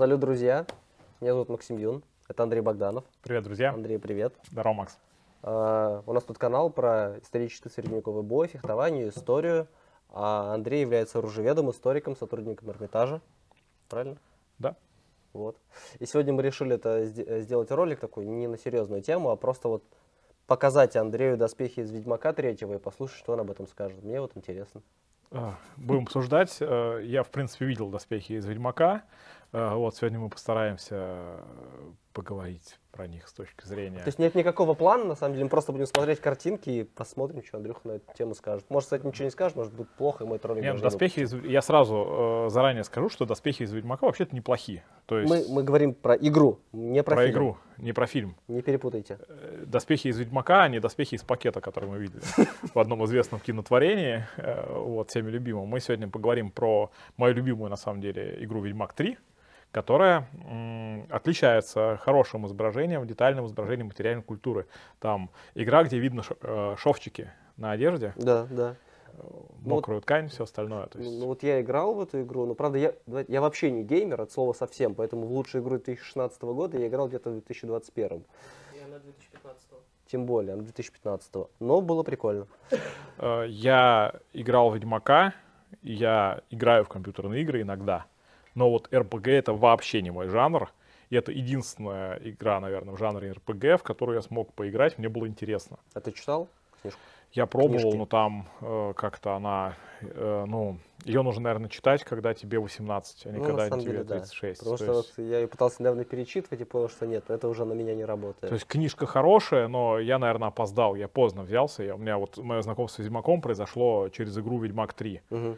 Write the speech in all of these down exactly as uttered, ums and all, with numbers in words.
Салют, друзья. Меня зовут Максим Юн. Это Андрей Богданов. Привет, друзья. Андрей, привет. Здорово, Макс. Uh, у нас тут канал про исторический средневековый бой, фехтование, историю. А Андрей является оружиеведом, историком, сотрудником Эрмитажа. Правильно? Да. Вот. И сегодня мы решили это сделать ролик такой не на серьезную тему, а просто вот показать Андрею доспехи из Ведьмака третьего и послушать, что он об этом скажет. Мне вот интересно. Будем обсуждать. Я, в принципе, видел доспехи из Ведьмака. Вот, сегодня мы постараемся поговорить про них с точки зрения... То есть нет никакого плана, на самом деле, мы просто будем смотреть картинки и посмотрим, что Андрюха на эту тему скажет. Может, кстати, ничего не скажет, может, будет плохо, и мой ролик Нет, доспехи из... Я сразу э, заранее скажу, что доспехи из Ведьмака вообще-то неплохие. То есть... мы, мы говорим про игру, не про, про фильм. игру, не про фильм. Не перепутайте. Доспехи из Ведьмака, а не доспехи из пакета, который мы видели в одном известном кинотворении, вот, всеми любимым. Мы сегодня поговорим про мою любимую, на самом деле, игру Ведьмак три, которая м, отличается хорошим изображением, детальным изображением материальной культуры. Там игра, где видно шовчики на одежде, да, да. мокрую ну, ткань, все остальное. То есть... Ну вот я играл в эту игру, но правда я, я вообще не геймер от слова совсем, поэтому в лучшую игру две тысячи шестнадцатого года я играл где-то в две тысячи двадцать первом. Я на две тысячи пятнадцатом. Тем более, на две тысячи пятнадцатого. Но было прикольно. Я играл в Ведьмака, я играю в компьютерные игры иногда. Но вот эр пи джи это вообще не мой жанр. И это единственная игра, наверное, в жанре эр пи джи, в которую я смог поиграть, мне было интересно. А ты читал книжку? Я пробовал, Книжки. но там э, как-то она, э, ну, ее нужно, наверное, читать, когда тебе восемнадцать, а не Ну, когда на самом тебе деле, да. тридцать шесть. Потому То что есть, вот я ее пытался недавно перечитывать и понял, что нет, это уже на меня не работает. то есть книжка хорошая, но я, наверное, опоздал, я поздно взялся. Я, у меня вот мое знакомство с Ведьмаком произошло через игру Ведьмак три. Угу.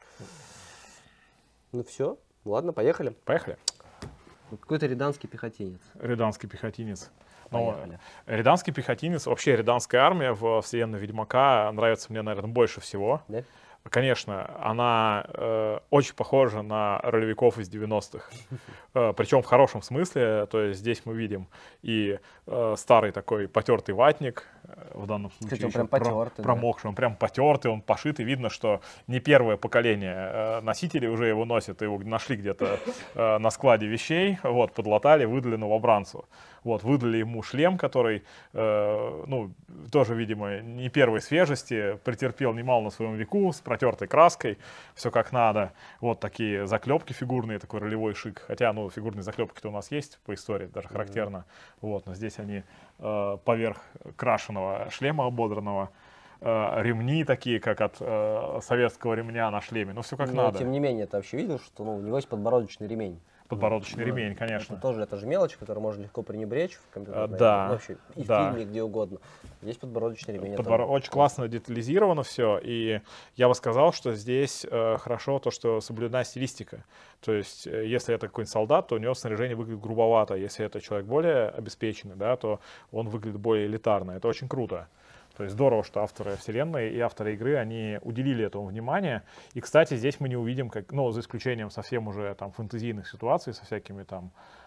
Ну все, ладно, поехали. Поехали. Какой-то ряданский пехотинец. Ряданский пехотинец. Но Поехали. ряданский пехотинец, вообще ряданская армия в вселенной Ведьмака нравится мне, наверное, больше всего. Да? Конечно, она э, очень похожа на ролевиков из девяностых, э, причем в хорошем смысле. То есть здесь мы видим и э, старый такой потертый ватник, э, в данном случае Кстати, он еще прям потертый, про, промокший, он прям потертый, он пошитый. Видно, что не первое поколение э, носителей уже его носят, его нашли где-то э, на складе вещей, вот, подлатали, выдали новобранцу. Вот, выдали ему шлем, который, э, ну, тоже, видимо, не первой свежести, претерпел немало на своем веку, с протертой краской, все как надо. Вот такие заклепки фигурные, такой ролевой шик. Хотя, ну, фигурные заклепки-то у нас есть по истории, даже характерно. Mm-hmm. Вот, но здесь они э, поверх крашеного шлема ободранного, э, ремни такие, как от э, советского ремня на шлеме. Ну, все как Но, надо. тем не менее, ты вообще видел, что ну, у него есть подбородочный ремень? Подбородочный Ну, ремень, конечно. Это тоже, это же мелочь, которую можно легко пренебречь в компьютерной А, да, ну, вообще и да. в фильме, где угодно. Здесь подбородочный ремень. Подбор... Это... Очень классно детализировано все, и я бы сказал, что здесь э, хорошо то, что соблюдена стилистика. То есть, э, если это какой-нибудь солдат, то у него снаряжение выглядит грубовато. Если это человек более обеспеченный, да, то он выглядит более элитарно. Это очень круто. То есть здорово, что авторы вселенной и авторы игры, они уделили этому внимание. И, кстати, здесь мы не увидим, как, ну, за исключением совсем уже там фэнтезийных ситуаций со всякими там,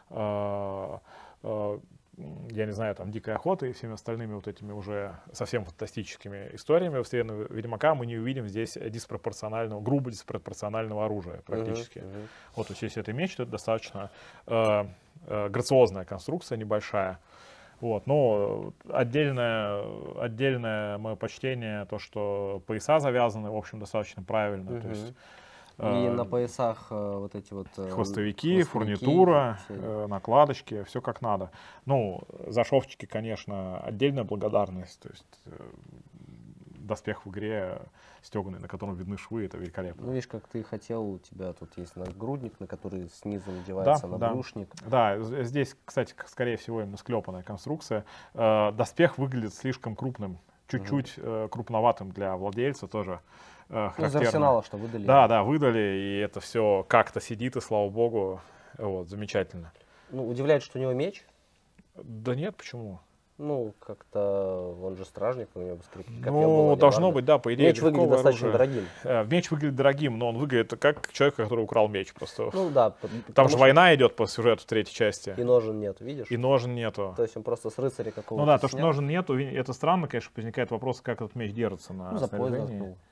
э, э, я не знаю, там, дикой охотой и всеми остальными вот этими уже совсем фантастическими историями вселенной Ведьмака, мы не увидим здесь диспропорционального, грубо диспропорционального оружия практически. Uh-huh, uh-huh. Вот, то есть, если это меч, то это достаточно э, э, грациозная конструкция небольшая. Вот, но отдельное, отдельное мое почтение, то, что пояса завязаны, в общем, достаточно правильно. Uh-huh. То есть, и э, на поясах э, вот эти вот... Э, хвостовики, хвостовики, фурнитура, э, накладочки, все как надо. Ну, за шовчики, конечно, отдельная благодарность. То есть э, доспех в игре стеганый, на котором видны швы, это великолепно. Ну, видишь, как ты хотел, у тебя тут есть нагрудник, на который снизу надевается да, набрушник. Да. да, здесь, кстати, скорее всего, именно склепанная конструкция. Э, доспех выглядит слишком крупным, чуть-чуть uh-huh. э, крупноватым для владельца тоже. Э, ну, из арсенала, что выдали. Да, да, выдали, и это все как-то сидит, и слава богу, вот, замечательно. Ну, удивляет, что у него меч? Да нет, почему? Ну, как-то он же стражник, у него быстрее. Ну, было, должно быть, да, по идее. Меч выглядит достаточно оружие. дорогим. Меч выглядит дорогим, но он выглядит как человек, который украл меч просто. Ну да. Там же война идет по сюжету в третьей части. И ножен нет, видишь? И ножен нету. То есть он просто с рыцаря какого-то Ну да, то, что снял. ножен нету, это странно, конечно, возникает вопрос, как этот меч держится на ну, за пояс снаряжении. заткнул.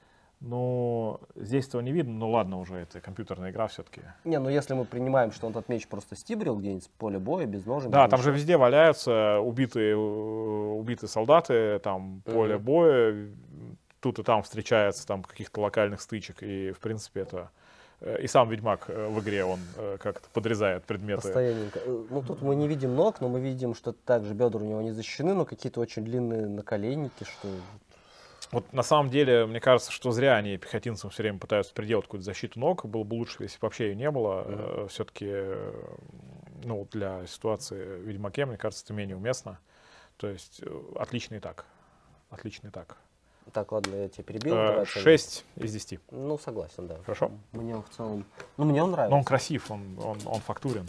Ну, здесь этого не видно, ну ладно уже, это компьютерная игра все-таки. Не, ну если мы принимаем, что он этот меч просто стибрил где-нибудь с поля боя, без ножен. Да, без там же ничего. везде валяются убитые, э, убитые солдаты, там поле Мгм. боя, тут и там встречается там каких-то локальных стычек, и в принципе это... э, И сам Ведьмак э, в игре, он э, как-то подрезает предметы. Постоянненько. Э, Ну тут мы не видим ног, но мы видим, что также бедра у него не защищены, но какие-то очень длинные наколенники, что... Вот на самом деле, мне кажется, что зря они пехотинцам все время пытаются приделать какую-то защиту ног. Было бы лучше, если бы вообще ее не было. Мгм. Все-таки, ну, для ситуации в Ведьмаке, мне кажется, это менее уместно. То есть, э, отлично и так. Отлично и так. Так, ладно, я тебя перебил. Э, давай оценим. шесть из десяти. Ну, согласен, да. Хорошо. Мне в целом... Ну, мне он нравится. Но он красив, он, он, он фактурен.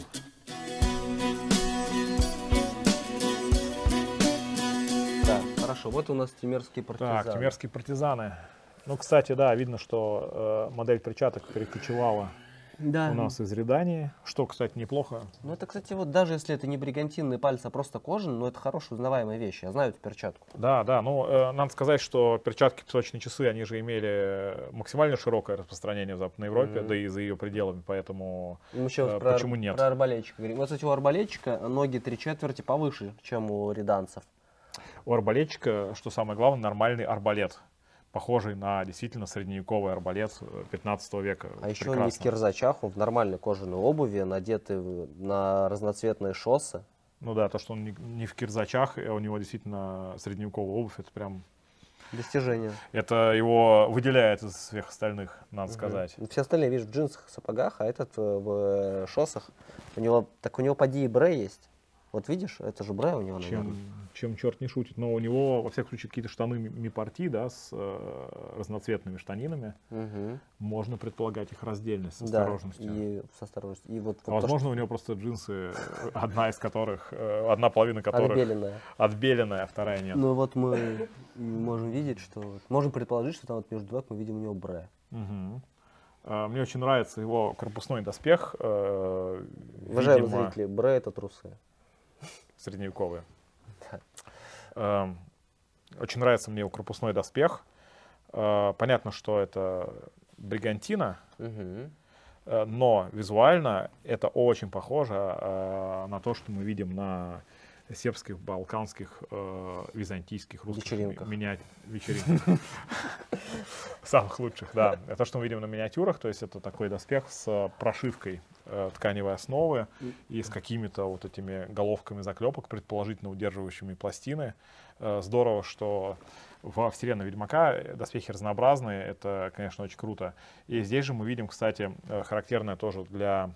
Да, хорошо. Вот у нас тимерские партизаны. Так, тимерские партизаны. Ну, кстати, да, видно, что э, модель перчаток перекочевала Да. у нас из Редании, что, кстати, неплохо. Ну, это, кстати, вот даже если это не бригантинные пальцы, а просто кожаные, но это хорошая узнаваемая вещь. Я знаю эту перчатку. Да, да, ну, э, надо сказать, что перчатки песочные часы, они же имели максимально широкое распространение в Западной Европе, Мгм. да и за ее пределами, поэтому Мы еще э, про, ар- почему нет? про арбалетчика говорим. Вот, кстати, у арбалетчика ноги три четверти повыше, чем у реданцев. У арбалетчика, что самое главное, нормальный арбалет, похожий на действительно средневековый арбалет э, пятнадцатого века. А еще он не в Прекрасно. кирзачах, он в нормальной кожаной обуви, надеты в- на разноцветные шоссы. Ну да, то, что он не, не в кирзачах, а у него действительно средневековая обувь, это прям, Достижение. это его выделяет из всех остальных, надо Мгм. сказать. Все остальные, видишь, в джинсах, сапогах, а этот э, в э, шоссах. У него, так у него поди и бре есть. Вот видишь, это же бре у него, наверное. Чем, чем черт не шутит. Но у него, во всяком случае, какие-то штаны ми- мипарти, да, с э, разноцветными штанинами. Мгм. Можно предполагать их раздельность с Да, осторожностью. и с осторожностью. И вот, А вот то, возможно, у него просто джинсы, э, одна из которых, э, одна половина что которых отбеленная. отбеленная, а вторая нет. Ну вот мы и можем видеть, что... вот- Можем предположить, что там вот между двоек мы видим у него бре. Мгм. А, Мне очень нравится его корпусной доспех, э, Уважаемые видимо, зрители, бре это трусы. средневековые. Да. Эм, Очень нравится мне его корпусной доспех. Э, Понятно, что это бригантина, Мгм. э, но визуально это очень похоже э, на то, что мы видим на сербских, балканских, э, византийских, русских Вечеринках. ми- меня- вечеринках. Самых лучших, да. Это то, что мы видим на миниатюрах, то есть это такой доспех с прошивкой э, тканевой основы и с какими-то вот этими головками заклепок, предположительно удерживающими пластины. Э, Здорово, что во вселенной Ведьмака доспехи разнообразные, это, конечно, очень круто. И здесь же мы видим, кстати, э, характерное тоже для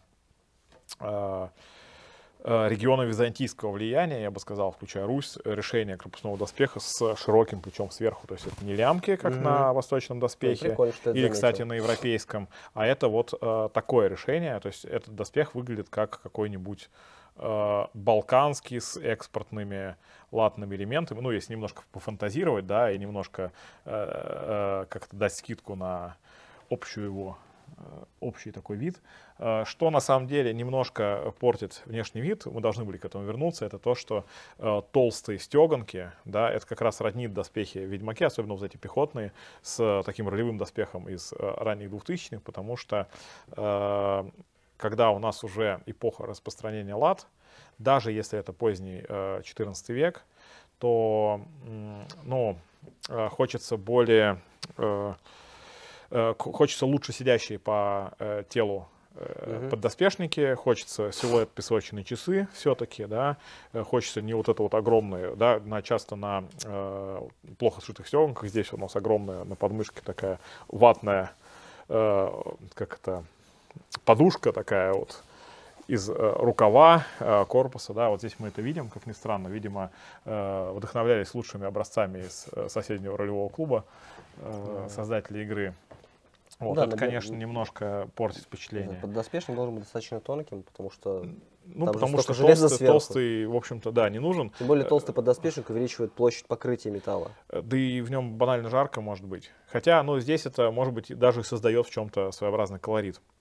э, э, региона византийского влияния, я бы сказал, включая Русь, решение крепостного доспеха с широким плечом сверху. То есть это не лямки, как Мгм. на восточном доспехе, Прикольно, что это или, заметил. кстати, на европейском, а это вот э, такое решение. То есть этот доспех выглядит как какой-нибудь э, балканский с экспортными латными элементами. Ну, если немножко пофантазировать, да, и немножко э, э, как-то дать скидку на общую его э, общий такой вид. Э, Что на самом деле немножко портит внешний вид, мы должны были к этому вернуться, это то, что э, толстые стеганки, да, это как раз роднит доспехи в Ведьмаке, особенно вот эти пехотные, с таким ролевым доспехом из э, ранних двухтысячных, потому что э, когда у нас уже эпоха распространения лат, даже если это поздний э, четырнадцатый век, то м, ну, э, хочется более, э, э, к- хочется лучше сидящие по э, телу э, Мгм. поддоспешники, хочется силуэт песочные часы все-таки, да, э, хочется не вот это вот огромное, да, на, часто на э, плохо сшитых стеганках, здесь у нас огромная на подмышке такая ватная, э, как это, подушка такая вот из э, рукава э, корпуса, да, вот здесь мы это видим, как ни странно, видимо, э, вдохновлялись лучшими образцами из э, соседнего ролевого клуба э, Да. создатели игры. Вот, Да, это, набер- конечно, немножко портит впечатление. Поддоспешник должен быть достаточно тонким, потому что, Ну, там же потому что столько железа толстый, сверху. толстый, в общем-то, да, не нужен. тем более толстый поддоспешник увеличивает площадь покрытия металла. Э, Да и в нем банально жарко может быть. Хотя, ну, здесь это, может быть, даже и создает в чем-то своеобразный колорит.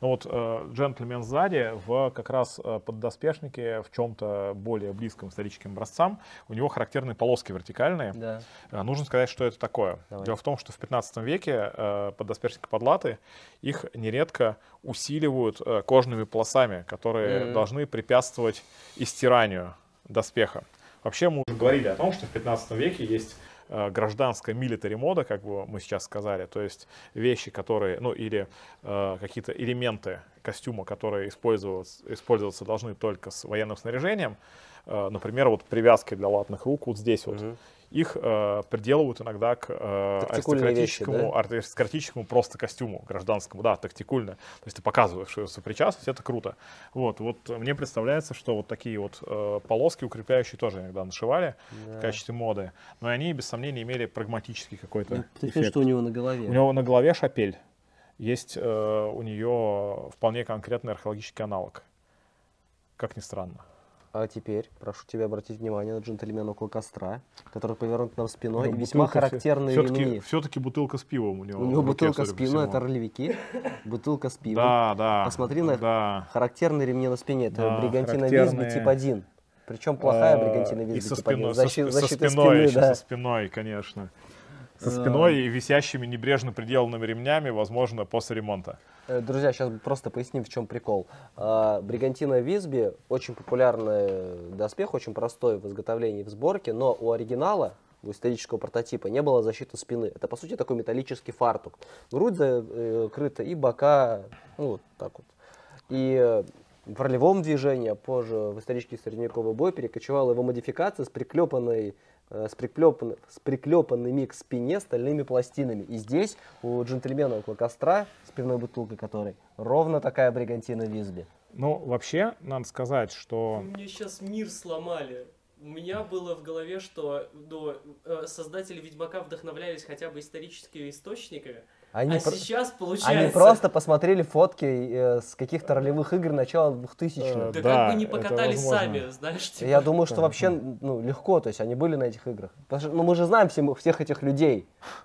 Но вот э, джентльмен сзади в как раз э, поддоспешнике в чем-то более близком к историческим образцам, у него характерные полоски вертикальные. Да. Э, нужно сказать, что это такое. Давай. Дело в том, что в пятнадцатом веке э, поддоспешники подлаты, их нередко усиливают э, кожными полосами, которые Mm-hmm. должны препятствовать истиранию доспеха. Вообще мы уже говорили о том, что в пятнадцатом веке есть э, гражданская милитари мода, как бы мы сейчас сказали, то есть вещи, которые, ну или э, какие-то элементы костюма, которые использоваться, использоваться должны только с военным снаряжением, э, например, вот привязки для латных рук вот здесь вот. Мгм. Их э, приделывают иногда к э, Тактикульные вещи, аристократическому, аристократическому просто костюму гражданскому, да, тактикульно. То есть ты показываешь свою сопричастность, это круто. Вот, вот мне представляется, что вот такие вот э, полоски укрепляющие тоже иногда нашивали Да. в качестве моды, но они без сомнения имели прагматический какой-то Ну, ты эффект. видишь, что у него на голове? У него на голове шапель. Есть э, у нее вполне конкретный археологический аналог. Как ни странно. А теперь прошу тебя обратить внимание на джентльмена около костра, который повернут нам спиной, и Ну, весьма бутылка характерные все-таки, ремни. все-таки бутылка с пивом у него. У него в руке, бутылка судя с по пивом, всему. это ролевики, бутылка с пивом. Да, да. Посмотри на да. характерные ремни на спине, это Да, бригантина характерные. Визби тип один. Причем плохая А, бригантина и Визби со тип спиной, один. со, Защи- сп- со защита спиной, спины, еще да. со спиной, конечно. Со А. спиной и висящими небрежно приделанными ремнями, возможно, после ремонта. Э, Друзья, сейчас просто поясним, в чем прикол. А, Бригантина Визби очень популярный доспех, очень простой в изготовлении и в сборке, но у оригинала, у исторического прототипа, не было защиты спины. Это, по сути, такой металлический фартук. Грудь закрыта и бока, ну, вот так вот. И э, в ролевом движении, а позже в исторический средневековый бой перекочевала его модификация с приклепанной э, с, приклепан, с приклепанными к спине стальными пластинами. И здесь у джентльмена около костра, с пивной бутылкой которой, ровно такая бригантина Визби. Ну, вообще, надо сказать, что... Мне сейчас мир сломали. У меня было в голове, что ну, э, создатели Ведьмака вдохновлялись хотя бы историческими источниками, Они, а про- сейчас они получается... просто посмотрели фотки э, с каких-то ролевых игр начала двухтысячных. Да, Да, как бы не это покатались возможно. сами, знаешь, типа... Я думаю, что вообще ну, легко, то есть они были на этих играх. Потому что, ну, мы же знаем всем- всех этих людей.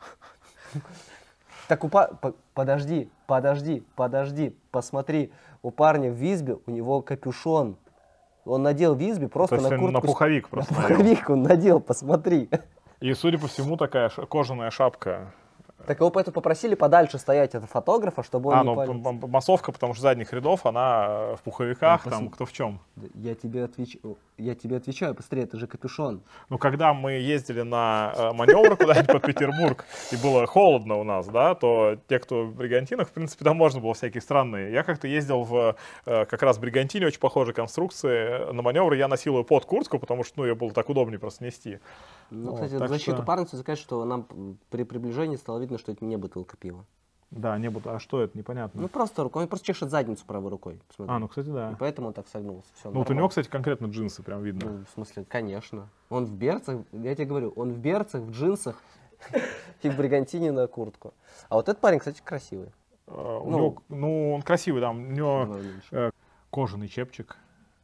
Так у па- по- подожди, подожди, подожди, посмотри, у парня в Визбе, у него капюшон. Он надел Визби просто То есть на он куртку. на с- пуховик на просто надел. пуховик он надел, посмотри. И, судя по всему, такая ш- кожаная шапка. Так его поэтому попросили подальше стоять от фотографа, чтобы он А, не ну, палил. п- п- массовка, потому что задних рядов, она э, в пуховиках, Ну, там, посмотри. кто в чем. Да, Я тебе, отвеч... я тебе отвечаю, быстрее, это же капюшон. Ну, когда мы ездили на э, маневры куда-нибудь под Петербург, и было холодно у нас, да, то те, кто в бригантинах, в принципе, там можно было всякие странные. Я как-то ездил в э, как раз бригантине, очень похожей конструкции. На маневры я носил ее под куртку, потому что, ну, ее было так удобнее просто нести. Ну, Вот, кстати, так в защиту что- парня стоит сказать, что нам м, при приближении стало видно, что это не бутылка пива. Да, не буду. А что это? Непонятно. Ну, просто рукой, он просто чешет задницу правой рукой. Посмотри. а, ну, кстати, да. И поэтому он так согнулся. Всё, Ну, вот у нормально. него, кстати, конкретно джинсы прям видно. Ну, в смысле, конечно. Он в берцах, я тебе говорю, он в берцах, в джинсах и в бригантине на куртку. А вот этот парень, кстати, красивый. А, у ну. него, ну, он красивый, да, у него Давай уменьшим. э, кожаный чепчик,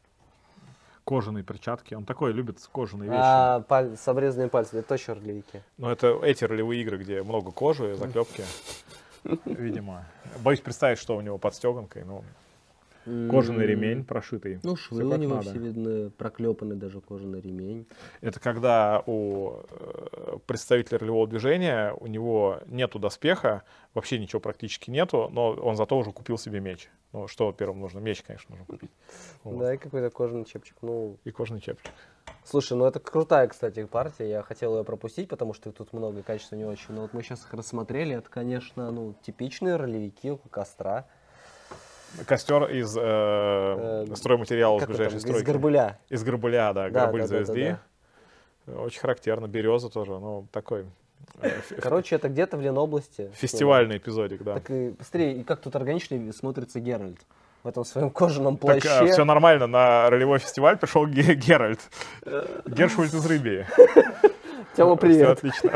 кожаные перчатки. Он такой любит кожаные вещи. А, паль- с обрезанными пальцами, это точно ролевики. Но это эти ролевые игры, где много кожи, заклепки, видимо. Боюсь представить, что у него под стеганкой. Ну, кожаный ремень прошитый. Ну, Всё швы у как него надо. все видны, проклепанный даже кожаный ремень. Это когда у э, представителя ролевого движения, у него нету доспеха, вообще ничего практически нету, но он зато уже купил себе меч. Ну, что первым нужно? Меч, конечно, нужно купить. Вот. Да, и какой-то кожаный чепчик. Ну, И кожаный чепчик. слушай, ну это крутая, кстати, партия. Я хотел ее пропустить, потому что тут много качества не очень. Но вот мы сейчас их рассмотрели. Это, конечно, ну, типичные ролевики у костра. Костер из э, стройматериалов Как ближайшей это, стройки. из горбыля. Из горбыля, да, Да, горбыль да, да, да, звезды. Очень характерно. Береза тоже, ну, такой э, фе- Короче, это где-то в Ленобласти. фестивальный эпизодик, да. Так и быстрее, и как тут органичнее смотрится Геральт в этом своем кожаном Так, плаще. все нормально, на ролевой фестиваль пришел Ге- Геральт. Гершвальд из Рыбии. Тема, Все привет. отлично.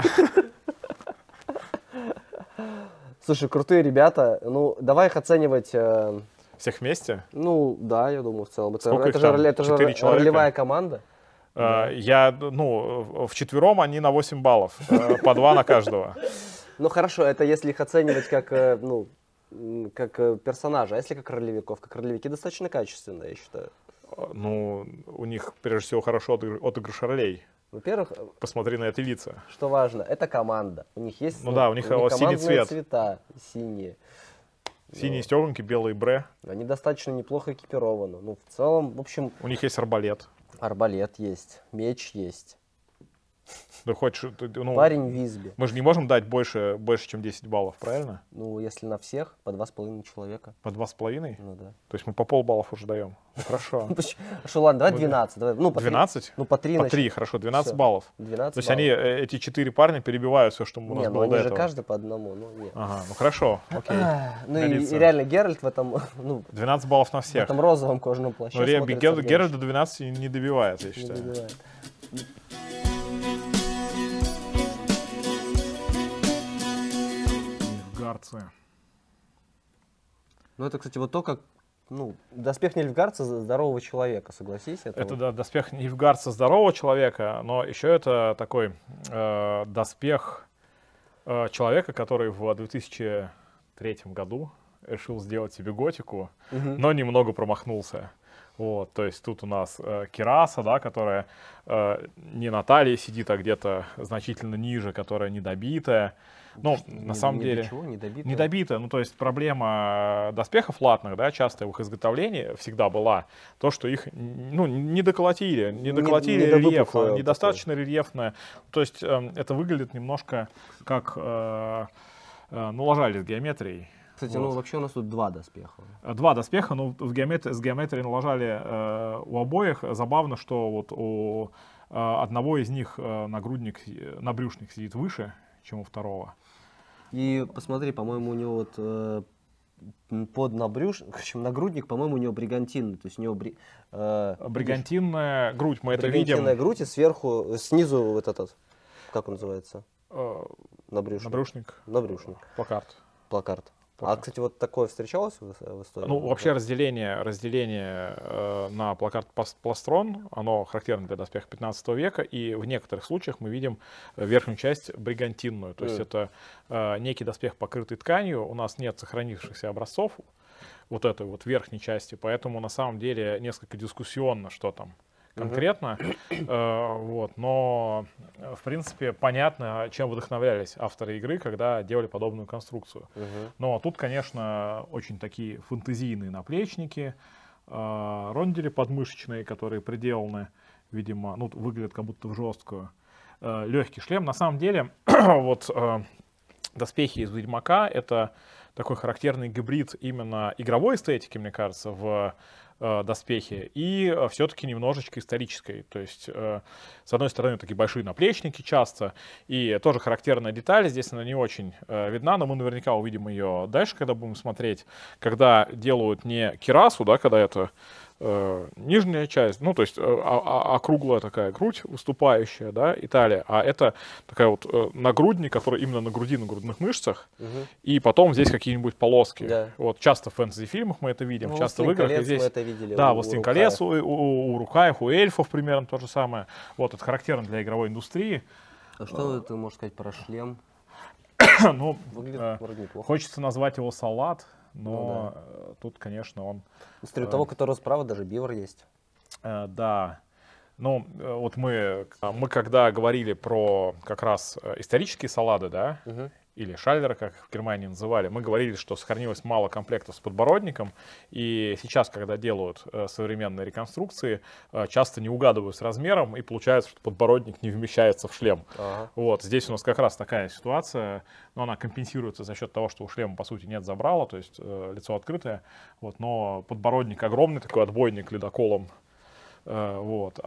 Слушай, крутые ребята. Ну, давай их оценивать. э, Всех вместе? ну, да, я думаю, в целом. Это, Сколько это их же, там? роли- это же Четыре ро- человека? ролевая команда. Э, Я, ну, вчетвером они на восемь баллов. э, По два на каждого. Ну, хорошо, это если их оценивать как, э, ну, м, как э, персонажи, а если как ролевиков? Как ролевики достаточно качественные, я считаю. А, Ну, у них, прежде всего, хорошо отыгр- отыгрыш ролей. Во-первых, э, Посмотри на эти лица. что важно, это команда. У них есть Ну да, у них, вот синий командные цвет. цвета, синие. Синие Ну, стеганки, белые бре. они достаточно неплохо экипированы. Ну, в целом, в общем, У них есть арбалет. арбалет есть, меч есть. Ты хочешь, ты- ну, Парень в Визбе. мы же не можем дать больше, больше, чем десять баллов, правильно? Ну, если на всех, по два с половиной человека. По два с половиной? Ну да. То есть мы по полбаллов уже даем. Ну, хорошо. Что, ладно, давай Ну, двенадцать. Давай, ну, по три- двенадцать? Ну, по три. По значит, три, хорошо, двенадцать всё. баллов. двенадцать То есть баллов. они, э, эти четыре парня перебивают все, что у нас Не, ну было они до же этого. каждый по одному, ну нет. Ага, ну хорошо, окей. Ну и, Годится. и реально Геральт в этом, ну, двенадцать баллов на в всех. этом розовом кожаном плаще Но Ре- смотрится Гер- оригинально. Геральт до двенадцати не добивается, я Не считаю. добивает. Нильфгардцы. Ну это, кстати, вот то, как, ну, доспех Нильфгардца здорового человека, согласись? Это, Это вот- да, доспех Нильфгардца здорового человека, но еще это такой э, доспех э, человека, который в две тысячи третьем году решил сделать себе готику, Мгм. но немного промахнулся. Вот, то есть тут у нас э, Кираса, да, которая э, не на талии сидит, а где-то значительно ниже, которая недобитая. Ну, Не- на самом не деле... до чего, не добито? Недобито, ну то есть проблема доспехов латных, да, часто в их изготовлении всегда была то, что их н- ну, не доколотили, не Не- доколотили не до рельеф, выпуха недостаточно рельефное. То есть эм, это выглядит немножко как э, э, ну, ложали с геометрией. Кстати, Вот. ну вообще у нас тут два доспеха. Два доспеха, но в геометри- с геометрией налажали э, у обоих. Забавно, что вот у э, одного из них э, нагрудник, э, набрюшник сидит выше, чем у второго. И посмотри, по-моему, у него вот э, м, под набрюш, в общем, нагрудник, по-моему, у него бригантинный, то есть у него бри, э, Бригантинная грудь, мы это бригантинная видим. грудь и сверху, э, снизу вот этот, как он называется, Э, набрюшник. Набрюшник, Набрюшник, плакат. плакат. А, Плакат. кстати, вот такое встречалось в, в истории? Ну, вообще разделение, разделение э, на плакат пас- пластрон, оно характерно для доспеха пятнадцатого века, и в некоторых случаях мы видим э, верхнюю часть бригантинную. То есть Мгм. это э, некий доспех, покрытый тканью, у нас нет сохранившихся образцов вот этой вот верхней части, поэтому на самом деле несколько дискуссионно, что там конкретно, Э, вот, но э, в принципе понятно, чем вдохновлялись авторы игры, когда делали подобную конструкцию. Мгм. Но тут, конечно, очень такие фэнтезийные наплечники, э, рондели подмышечные, которые приделаны, видимо, ну, выглядят как будто в жесткую. Э, легкий шлем. На самом деле, вот э, доспехи из Ведьмака — это такой характерный гибрид именно игровой эстетики, мне кажется, в э, доспехе, и э, все-таки немножечко исторической. То есть, э, с одной стороны, такие большие наплечники часто, и тоже характерная деталь, здесь она не очень э, видна, но мы наверняка увидим ее дальше, когда будем смотреть, когда делают не кирасу, да, когда это э, нижняя часть, ну, то есть э, а- а- округлая такая грудь выступающая, да, и талия, а это такая вот э, нагрудник, который именно на груди, на грудных мышцах, Мгм. и потом здесь какие-нибудь полоски. Да. Вот часто в фэнтези-фильмах мы это видим, Ну, часто в «Властелин играх. И колец» здесь, мы это видели. да, у- у «Властелин Рукаев. колец» у, у, у Рукаев, у эльфов примерно то же самое. Вот, это характерно для игровой индустрии. А что ты можешь сказать про шлем? Ну, Выглядит э, вроде неплохо. хочется назвать его салат, но Ну э, тут, конечно, он... Смотри, у э, того, которого справа, даже бивер есть. Э, да. Ну, э, вот мы, а, мы когда говорили про как раз э, исторические салады, да, Мгм. или шальдеры, как их в Германии называли, мы говорили, что сохранилось мало комплектов с подбородником, и сейчас, когда делают э, современные реконструкции, э, часто не угадывают с размером, и получается, что подбородник не вмещается в шлем. Ага. Вот, здесь у нас как раз такая ситуация, но она компенсируется за счет того, что у шлема, по сути, нет забрала, то есть э, лицо открытое, вот, но подбородник огромный, такой отбойник ледоколом, э, вот,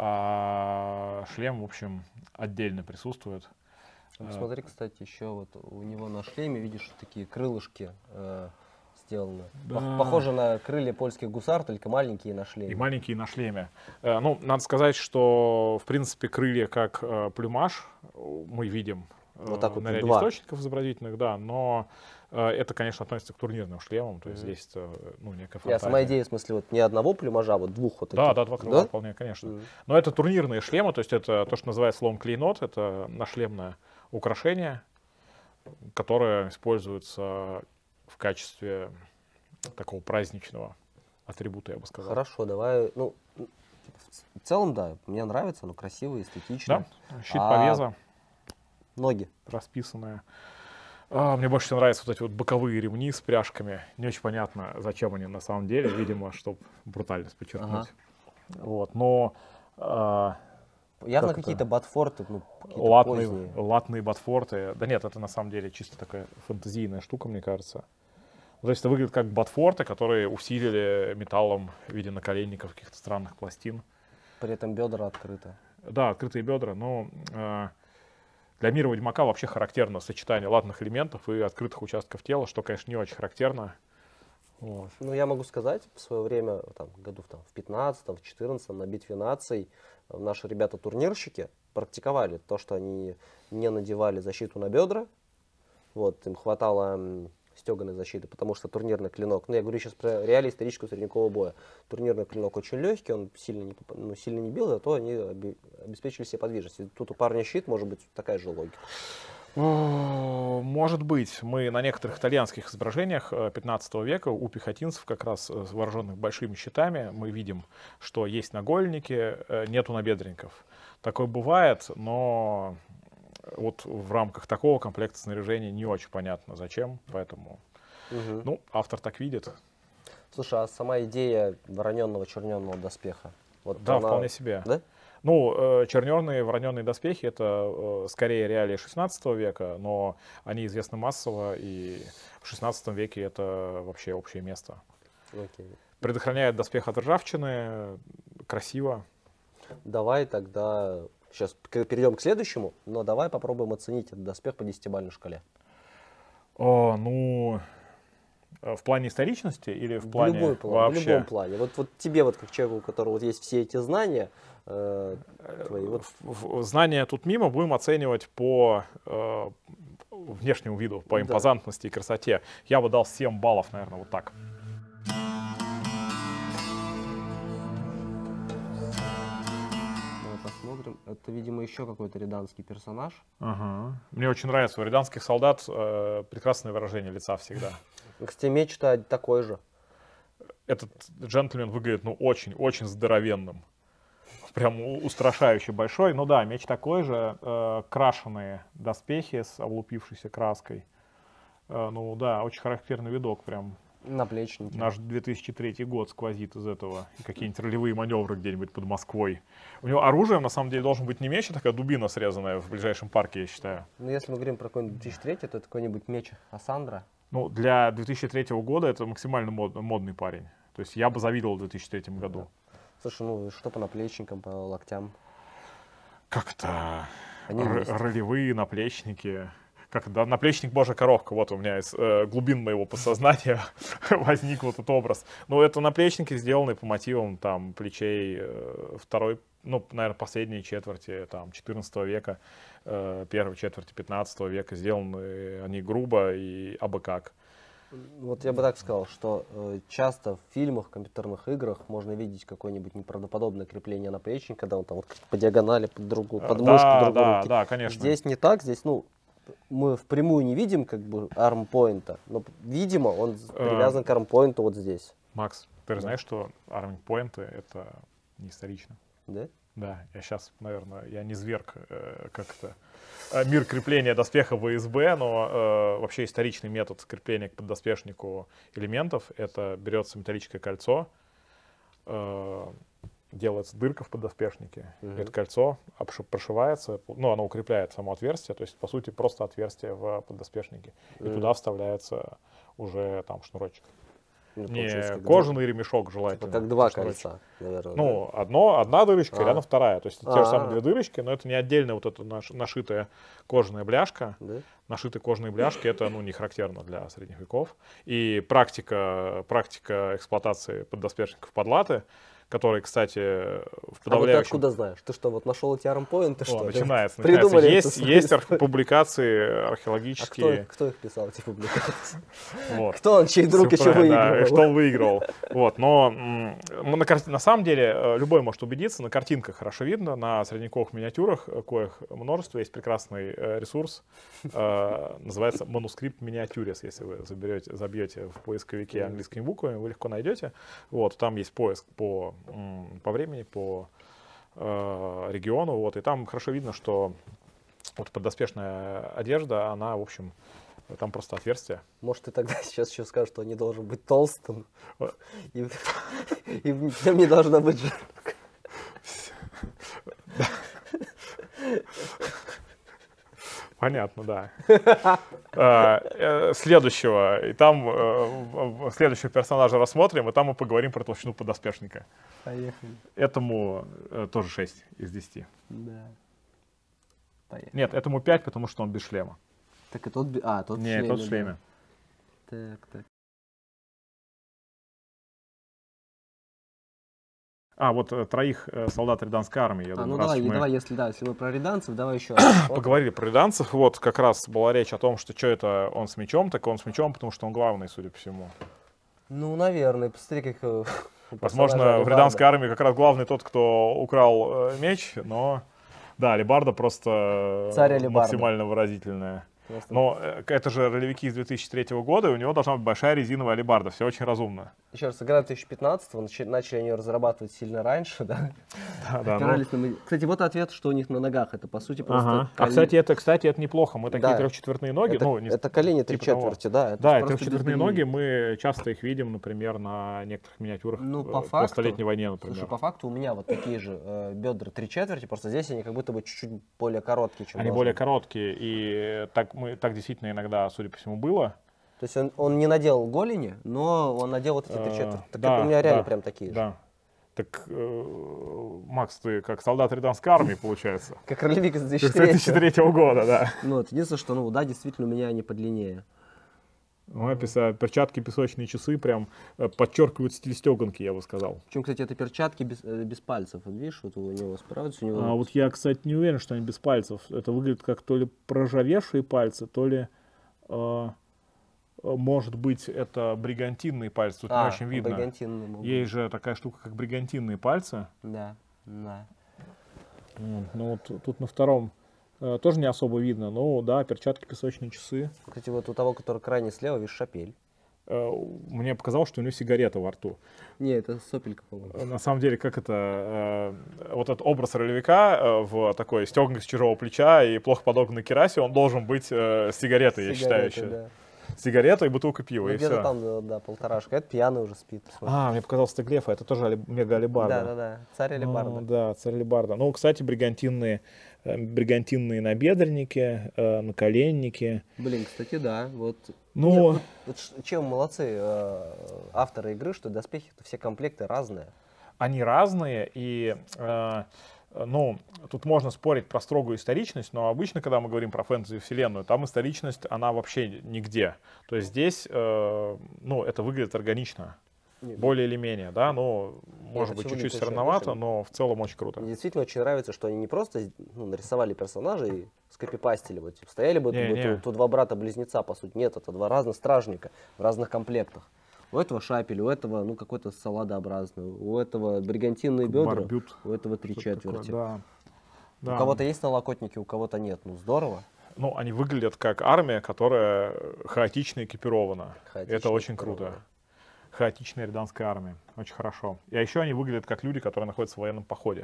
а шлем, в общем, отдельно присутствует. Ну, смотри, кстати, еще вот у него на шлеме, видишь, такие крылышки э, сделаны. Пох- Да. Похоже на крылья польских гусар, только маленькие на шлеме. И маленькие на шлеме. Э, Ну, надо сказать, что, в принципе, крылья как э, плюмаж э, мы видим э, Вот так вот на ряде два. источников изобразительных, да, но э, это, конечно, относится к турнирным шлемам, то есть Мгм. здесь э, ну, некая Я фантазия. сама идея, в смысле, вот не одного плюмажа, а вот двух вот таких. Да, да, два крыла Да? вполне, конечно. Мгм. Но это турнирные шлемы, то есть это то, что называется лом клейнот, это нашлемное украшение, которое используется в качестве такого праздничного атрибута, я бы сказал. Хорошо, давай, ну, в целом, да, мне нравится, оно красиво, эстетично. Да, щит А повеза. Ноги. Расписанная. А, мне больше всего нравятся вот эти вот боковые ремни с пряжками. Не очень понятно, зачем они на самом деле. Видимо, чтобы брутальность подчеркнуть. Ага. Вот, но а, Явно как какие-то ботфорты, ну, какие-то латные, поздние. латные ботфорты. Да нет, это на самом деле чисто такая фантазийная штука, мне кажется. То есть это выглядит как ботфорты, которые усилили металлом в виде наколенников каких-то странных пластин. При этом бедра открыты. Да, открытые бедра, но э, для мира Ведьмака вообще характерно сочетание латных элементов и открытых участков тела, что, конечно, не очень характерно. Вот. Ну, я могу сказать, в свое время, там, году там, в пятнадцатом, в четырнадцатом на битве наций наши ребята-турнирщики практиковали то, что они не надевали защиту на бедра. Вот, им хватало стеганой защиты, потому что турнирный клинок, ну, я говорю сейчас про реалии исторического средневекового боя, турнирный клинок очень легкий, он сильно не, ну, сильно не бил, зато они обеспечили себе подвижность. И тут у парня щит, может быть, такая же логика. Может быть, мы на некоторых итальянских изображениях пятнадцатого века у пехотинцев, как раз вооруженных большими щитами, мы видим, что есть нагольники, нету набедренников. Такое бывает, но вот в рамках такого комплекта снаряжения не очень понятно зачем, поэтому, Угу. ну, автор так видит. Слушай, а сама идея вороненного черненного доспеха? Вот Да, она- вполне себе. Да? Ну, черненые вороненые доспехи — это э, скорее реалии шестнадцатого века, но они известны массово, и в шестнадцатом веке это вообще общее место. Окей. Предохраняет доспех от ржавчины, красиво. Давай тогда сейчас перейдем к следующему, но давай попробуем оценить этот доспех по десятибалльной шкале. О, ну, э, в плане историчности или в В плане любой план, в вообще? любом плане. Вот, вот тебе, вот как человеку, у которого вот есть все эти знания, э, твои, вот, В- в- Знания тут мимо, будем оценивать по э, внешнему виду, по Да. импозантности и красоте. Я бы дал семь баллов, наверное, вот так. давай посмотрим. Это, видимо, еще какой-то реданский персонаж. Ага. Мне очень нравится у рязанских солдат э, прекрасное выражение лица всегда. Кстати, меч-то такой же. Этот джентльмен выглядит, ну, очень-очень здоровенным. Прям у- устрашающе большой. Ну да, меч такой же. э, крашеные доспехи с облупившейся краской. Э, ну да, очень характерный видок. Прям Наплечники. наш две тысячи третий год сквозит из этого. И какие-нибудь ролевые маневры где-нибудь под Москвой. У него оружием, на самом деле, должен быть не меч, а такая дубина, срезанная в ближайшем парке, я считаю. Ну, если мы говорим про какой-нибудь две тысячи третий, то это какой-нибудь меч Ассандра. Ну, для две тысячи третьего года это максимально мод- модный парень. То есть я бы завидовал в две тысячи третьем году. Слушай, ну что по наплечникам, по локтям? Как-то Они р- есть. ролевые наплечники. Как да, наплечник Божья коровка. Вот у меня из э, глубин моего подсознания возник вот этот образ. Ну, это наплечники, сделанные по мотивам там плечей э, второй, ну, наверное, последней четверти там четырнадцатого века, э, первой четверти пятнадцатого века. Сделаны они грубо и абы как. Вот я бы так сказал, что э, часто в фильмах, в компьютерных играх можно видеть какое-нибудь неправдоподобное крепление наплечника, когда он там вот по диагонали, под другую, под мышку да, другой да, руки. да, конечно. Здесь не так, здесь, ну, мы впрямую не видим как бы армпоинта, но, видимо, он с- Э. привязан к армпоинту вот здесь. Макс, ты же знаешь, что армпоинты — это не исторично? Да? Да, я сейчас, наверное, я не зверг э, как-то э, мир крепления доспеха в ВСБ, но э, вообще историчный метод крепления к поддоспешнику элементов — это берется металлическое кольцо, э, делается дырка в поддоспешнике, Мгм. это кольцо обш- прошивается, ну, оно укрепляет само отверстие, то есть, по сути, просто отверстие в поддоспешнике, и Мгм. туда вставляется уже там шнурочек. Ну, Не получается, как кожаный ремешок два- желательно. типа как два шнурочек. кольца, наверное. Ну, одно, одна дырочка, и А. рядом вторая. То есть это те же самые А. две дырочки, но это не отдельная вот эта наш- нашитая кожаная бляшка. да? Да? Нашитые кожаные бляшки — это, ну, не характерно для средних веков. И практика, практика эксплуатации поддоспешников под латы который, кстати, в А вот ты подавляющем... откуда знаешь? Ты что, вот нашел эти армпоинты, что О, ли? начинается, Придумали начинается. Есть, эту есть историю. арх- публикации А кто, археологические. их- кто их писал, эти публикации? Вот. Кто он, чей друг Всё еще правильно, да, выиграл? и что он выиграл. Вот, но м, мы на, карти- на самом деле э, любой может убедиться, на картинках хорошо видно, на средневековых миниатюрах, э, коих множество, есть прекрасный э, ресурс, э, называется манускрипт миниатюрис, если вы заберете, забьете в поисковике английскими буквами, вы легко найдете. Вот, там есть поиск по, м, по времени, по э, региону, вот, и там хорошо видно, что вот поддоспешная одежда, она, в общем, там просто отверстие. Может, ты тогда сейчас еще скажешь, что он не должен быть толстым, Вот. и, и в нем не должна быть жирка. Понятно, да. А, э, Следующего, и там э, в- в- следующего персонажа рассмотрим, и там мы поговорим про толщину поддоспешника. Поехали. Этому э, тоже шесть из десяти. Да. Поехали. Нет, этому пять, потому что он без шлема. Так и тот... би- А, тот в Нет, шлеме, тот в да. шлеме. Так, так. А, вот э, троих э, солдат Риданской армии, я А, думаю, ну раз давай, уж мы давай, если да, если мы про риданцев, давай еще раз. поговорили про риданцев, вот как раз была речь о том, что что это он с мечом, так он с мечом, потому что он главный, судя по всему. Ну, наверное, посмотри, как... э, у персонажа Возможно, в алебарда. риданской армии как раз главный тот, кто украл э, меч, но да, алебарда просто Царь э, алебарда. максимально выразительная. Просто- Но э, это же ролевики из две тысячи третьего года, и у него должна быть большая резиновая алебарда, все очень разумно. Еще раз, игра две тысячи пятнадцатого, начали, начали они ее разрабатывать сильно раньше, да? Да, да, ну, Опирались на мы- Кстати, вот ответ, что у них на ногах. Это, по сути, просто... ага. А, колени- кстати, это, кстати, это неплохо. Мы такие Да. трехчетвертные ноги, это, ну, не это колени три типа того. четверти, да. это Да, и просто трехчетвертные без ноги, белья. мы часто их видим, например, на некоторых миниатюрах Ну, э, по по факту- Столетней войне, например. Слушай, по факту у меня вот такие же э, бедра три четверти, просто здесь они как будто бы чуть-чуть более короткие, чем Они должны более быть. короткие, и так, мы, так действительно иногда, судя по всему, было. То есть он, он не надел голени, но он надел вот эти три Э, четверти. Так да, это у меня реально да, прям такие же. Да. Так, э, Макс, ты как солдат Риданской армии, получается. Как ролевик из две тысячи две тысячи третьего. третьего года, да. Ну, вот, единственное, что, ну, да, действительно, у меня они подлиннее. Ну, описать перчатки, песочные часы прям э, подчеркивают стиль стеганки, я бы сказал. Причем, кстати, это перчатки без, э, без пальцев. Вот видишь, вот у него справится, у него... А вот я, кстати, не уверен, что они без пальцев. Это выглядит как то ли проржавевшие пальцы, то ли, э, э, может быть, это бригантинные пальцы. Тут не очень видно. бригантинные могут быть. Есть же такая штука, как бригантинные пальцы. Да, да. Вот, ну вот тут на втором э, тоже не особо видно. Ну да, перчатки, песочные часы. Кстати, вот у того, который крайне слева, видишь, шапель. Э, мне показалось, что у него сигарета во рту. Не, это сопелька, по-моему. Э, На самом деле, как это, э, вот этот образ ролевика э, в такой стеганке с чужого плеча и плохо подогнанной керасе, он должен быть э, с сигаретой, я считаю. Сигареты, еще. да. Сигарета и бутылка пива, Ну, и где-то все. там, да, да, полторашка. Это пьяный уже спит. посмотри. А, мне показалось, это Глефа, это тоже али- мега алебарда. Да, да, да. Царь алебарда. А, да, царь алебарда. Ну, кстати, бригантинные, э, бригантинные набедренники, э, наколенники. Блин, кстати, да. Вот. Ну, Нет, вот, вот ш- чем молодцы э, авторы игры, что доспехи, все комплекты разные. они разные, и, э, ну, тут можно спорить про строгую историчность, но обычно, когда мы говорим про фэнтези-вселенную, там историчность, она вообще нигде. То есть здесь, э, ну, это выглядит органично, Не, более или менее, да, ну, может это быть, всё чуть-чуть выглядит очень странновато, органично. но в целом очень круто. Мне действительно очень нравится, что они не просто ну, нарисовали персонажей и скопипастили. Вот, типа, стояли бы Не, тут, не. тут- тут два брата-близнеца, по сути. Нет, это два разных стражника в разных комплектах. У этого шапель, у этого, ну, какой-то саладообразный, у этого бригантинные бедра, Барбют. у этого три Что-то такое, четверти. да. У Да. кого-то есть налокотники, у кого-то нет. Ну, здорово. Ну, они выглядят как армия, которая хаотично экипирована. Хаотично Это очень экипирована. круто. Хаотичная риданская армия. Очень хорошо. И еще они выглядят как люди, которые находятся в военном походе.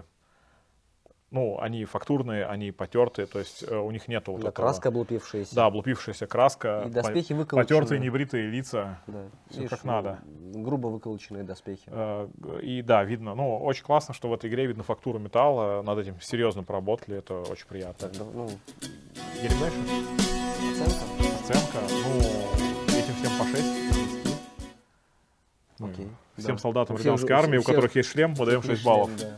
Ну, они фактурные, они потертые, то есть э, у них нету вот Да, этого... краска облупившаяся. Да, облупившаяся краска, И доспехи по- выколоченные. потертые небритые лица. Да. Всё Видишь, как ну, надо. Грубо выколоченные доспехи. Э, И да, видно, ну, очень классно, что в этой игре видно фактуру металла, над этим серьезно поработали, это очень приятно. Так, да, ну, Едем дальше. оценка. Оценка, ну, этим всем по шесть из десяти. Ну, Окей. Всем Да. солдатам У всех риданской же- армии, у всех- которых есть шлем, мы даем Всех шесть баллов. шлем, да.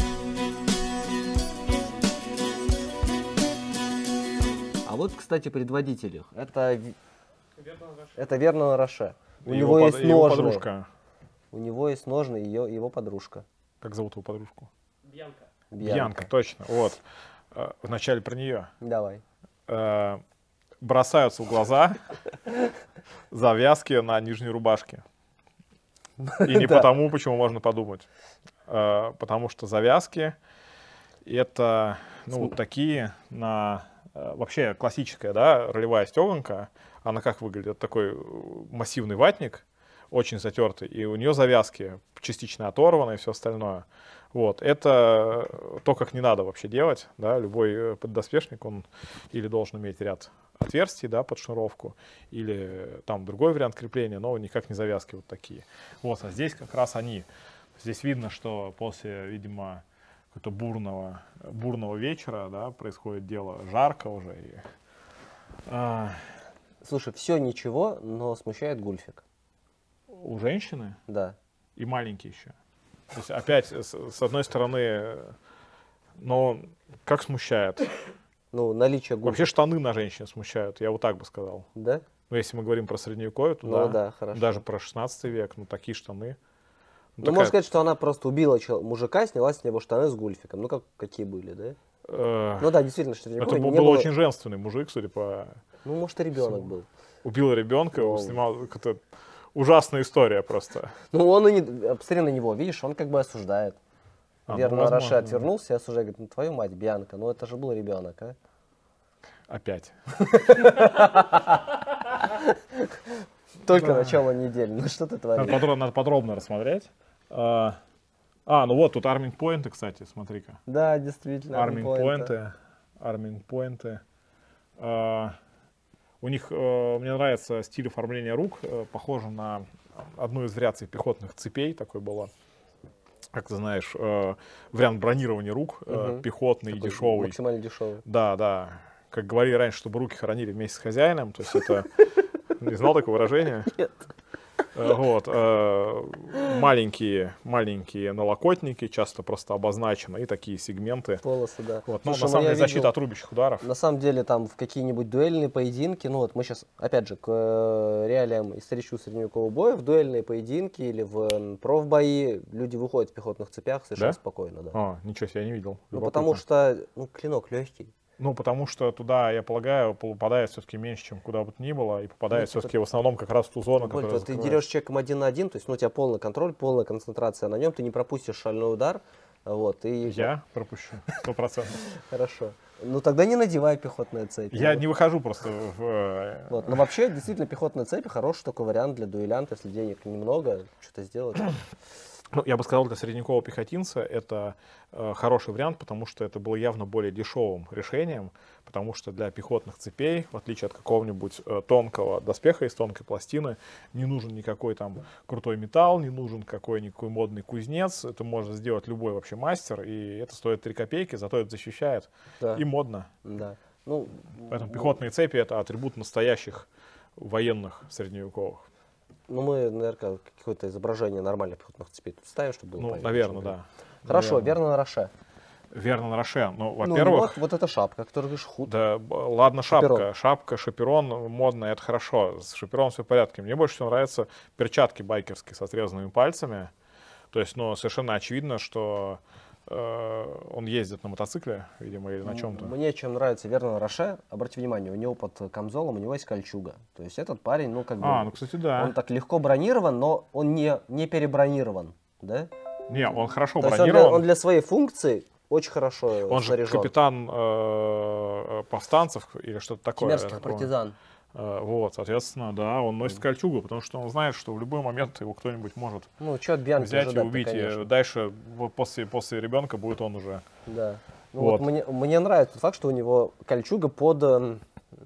А вот, кстати, предводитель. Это, ви- это Вернон Роше. У Его него под- есть его ножны. подружка. У него есть ножны, ее, его подружка. Как зовут его подружку? Бьянка. Бьянка, Бьянка. точно. Вот. Э, Вначале про нее. Давай. Э, Бросаются в глаза завязки на нижней рубашке. И не Да. потому, почему можно подумать. Э, Потому что завязки это, ну, вот такие на... э, Вообще классическая, да, ролевая стеганка, она как выглядит? Это такой э, массивный ватник, очень затертый, и у нее завязки частично оторваны и все остальное. Вот, это то, как не надо вообще делать, да, любой э, поддоспешник, он или должен иметь ряд отверстий, да, под шнуровку, или там другой вариант крепления, но никак не завязки вот такие. Вот, а здесь как раз они. Здесь видно, что после, видимо, какого-то бурного, бурного вечера, да, происходит дело, жарко уже. И, а, Слушай, все ничего, но смущает гульфик. у женщины Да. и маленький еще. То есть опять, с, с одной стороны, но как смущает? Ну, наличие гульфика. Вообще штаны на женщине смущают, я вот так бы сказал. Да? Ну, если мы говорим про средневековье, то Ну да, да, хорошо. даже про шестнадцатый век, ну, такие штаны. Ну, такая, можно сказать, что она просто убила чел- мужика, сняла с него штаны с гульфиком. Ну, как, какие были, да? э, Ну да, действительно, что это не был, было... был очень женственный мужик, судя по... Ну, может, и ребенок всему. был. Убил ребенка, его Ну. снимал, какая-то ужасная история просто. Ну, он и не... Посмотри на него, видишь, он как бы осуждает. А, ну, Верно, возможно, Роше да. отвернулся и осуждает. Говорит, ну, твою мать, Бьянка, ну это же был ребенок, а? Опять. Только Да. начало недели, ну что ты Надо творишь? подробно, надо подробно рассмотреть. А, а, ну вот тут арминг поинты, кстати, смотри-ка. Да, действительно. Арминг поинты. Арминг поинты. А, у них, э, мне нравится стиль оформления рук, э, похоже на одну из вариаций пехотных цепей, такой было. Как ты знаешь, э, вариант бронирования рук, э, Мгм. пехотный и дешевый. Максимально дешевый. Да, да. Как говорили раньше, чтобы руки хоронили вместе с хозяином. То есть это... Не знал такого выражения? Нет. Э, Вот. э, Маленькие, маленькие налокотники, часто просто обозначены, и такие сегменты. Полосы, да. Вот. Ну, Слушай, на ну, самом я деле, защита видел- от рубящих ударов. На самом деле, там в какие-нибудь дуэльные поединки, ну вот мы сейчас, опять же, к э, реалиям исторического средневекового боя, в дуэльные поединки или в м, профбои люди выходят в пехотных цепях совершенно Да? спокойно, да. А, ничего себе, я не видел. Ну, Любопытно. потому что, ну, клинок легкий. Ну, потому что туда, я полагаю, попадает все-таки меньше, чем куда бы то ни было, и попадает Ну, все-таки в основном как раз в ту зону, Более которая того, ты закрывается. дерешь человеком один на один, то есть ну, у тебя полный контроль, полная концентрация на нем, ты не пропустишь шальной удар. Вот, и... Я пропущу, сто процентов. Хорошо. Ну тогда не надевай пехотные цепи. Я Ну, не выхожу просто в... э, Вот. Но вообще, действительно, пехотные цепи хороший такой вариант для дуэлянта, если денег немного, что-то сделать. Ну, я бы сказал, для средневекового пехотинца это э, хороший вариант, потому что это было явно более дешевым решением, потому что для пехотных цепей, в отличие от какого-нибудь э, тонкого доспеха из тонкой пластины, не нужен никакой там крутой металл, не нужен какой-никакой модный кузнец, это может сделать любой вообще мастер, и это стоит три копейки, зато это защищает Да. и модно. Да. Ну, Поэтому пехотные цепи — это атрибут настоящих военных средневековых. ну, мы, наверное, какое-то изображение нормальных пехотных цепей тут ставим, чтобы было Ну, понятно, наверное, о чем да. Хорошо, Наверное. верно на Роше. Верно, на Роше. Ну, Ну, во-первых, вот, вот эта шапка, которая говоришь, худ. да, б- ладно, шапка, Шаперон. шапка, шаперон модная, это хорошо. С шапероном все в порядке. Мне больше всего нравятся перчатки байкерские с отрезанными пальцами. То есть, ну, совершенно очевидно, что э, он ездит на мотоцикле, видимо, или на чем-то. Мне чем нравится верно на Роше, обрати внимание, у него под камзолом у него есть кольчуга. То есть этот парень, ну, как бы, А, ну, кстати, да. он так легко бронирован, но он не, не перебронирован, да? Не, он хорошо То есть он для, бронирован. он для своей функции очень хорошо Он же снаряжен. капитан э, повстанцев или что-то такое. я Тимерских так помню. партизан. Э, Вот, соответственно, да, он носит кольчугу, потому что он знает, что в любой момент его кто-нибудь может Ну, что от Бьянки взять и ожидать-то, убить. И конечно. дальше в- после, после ребенка будет он уже. Да. Ну, Вот. вот. мне, мне нравится тот факт, что у него кольчуга под... эм,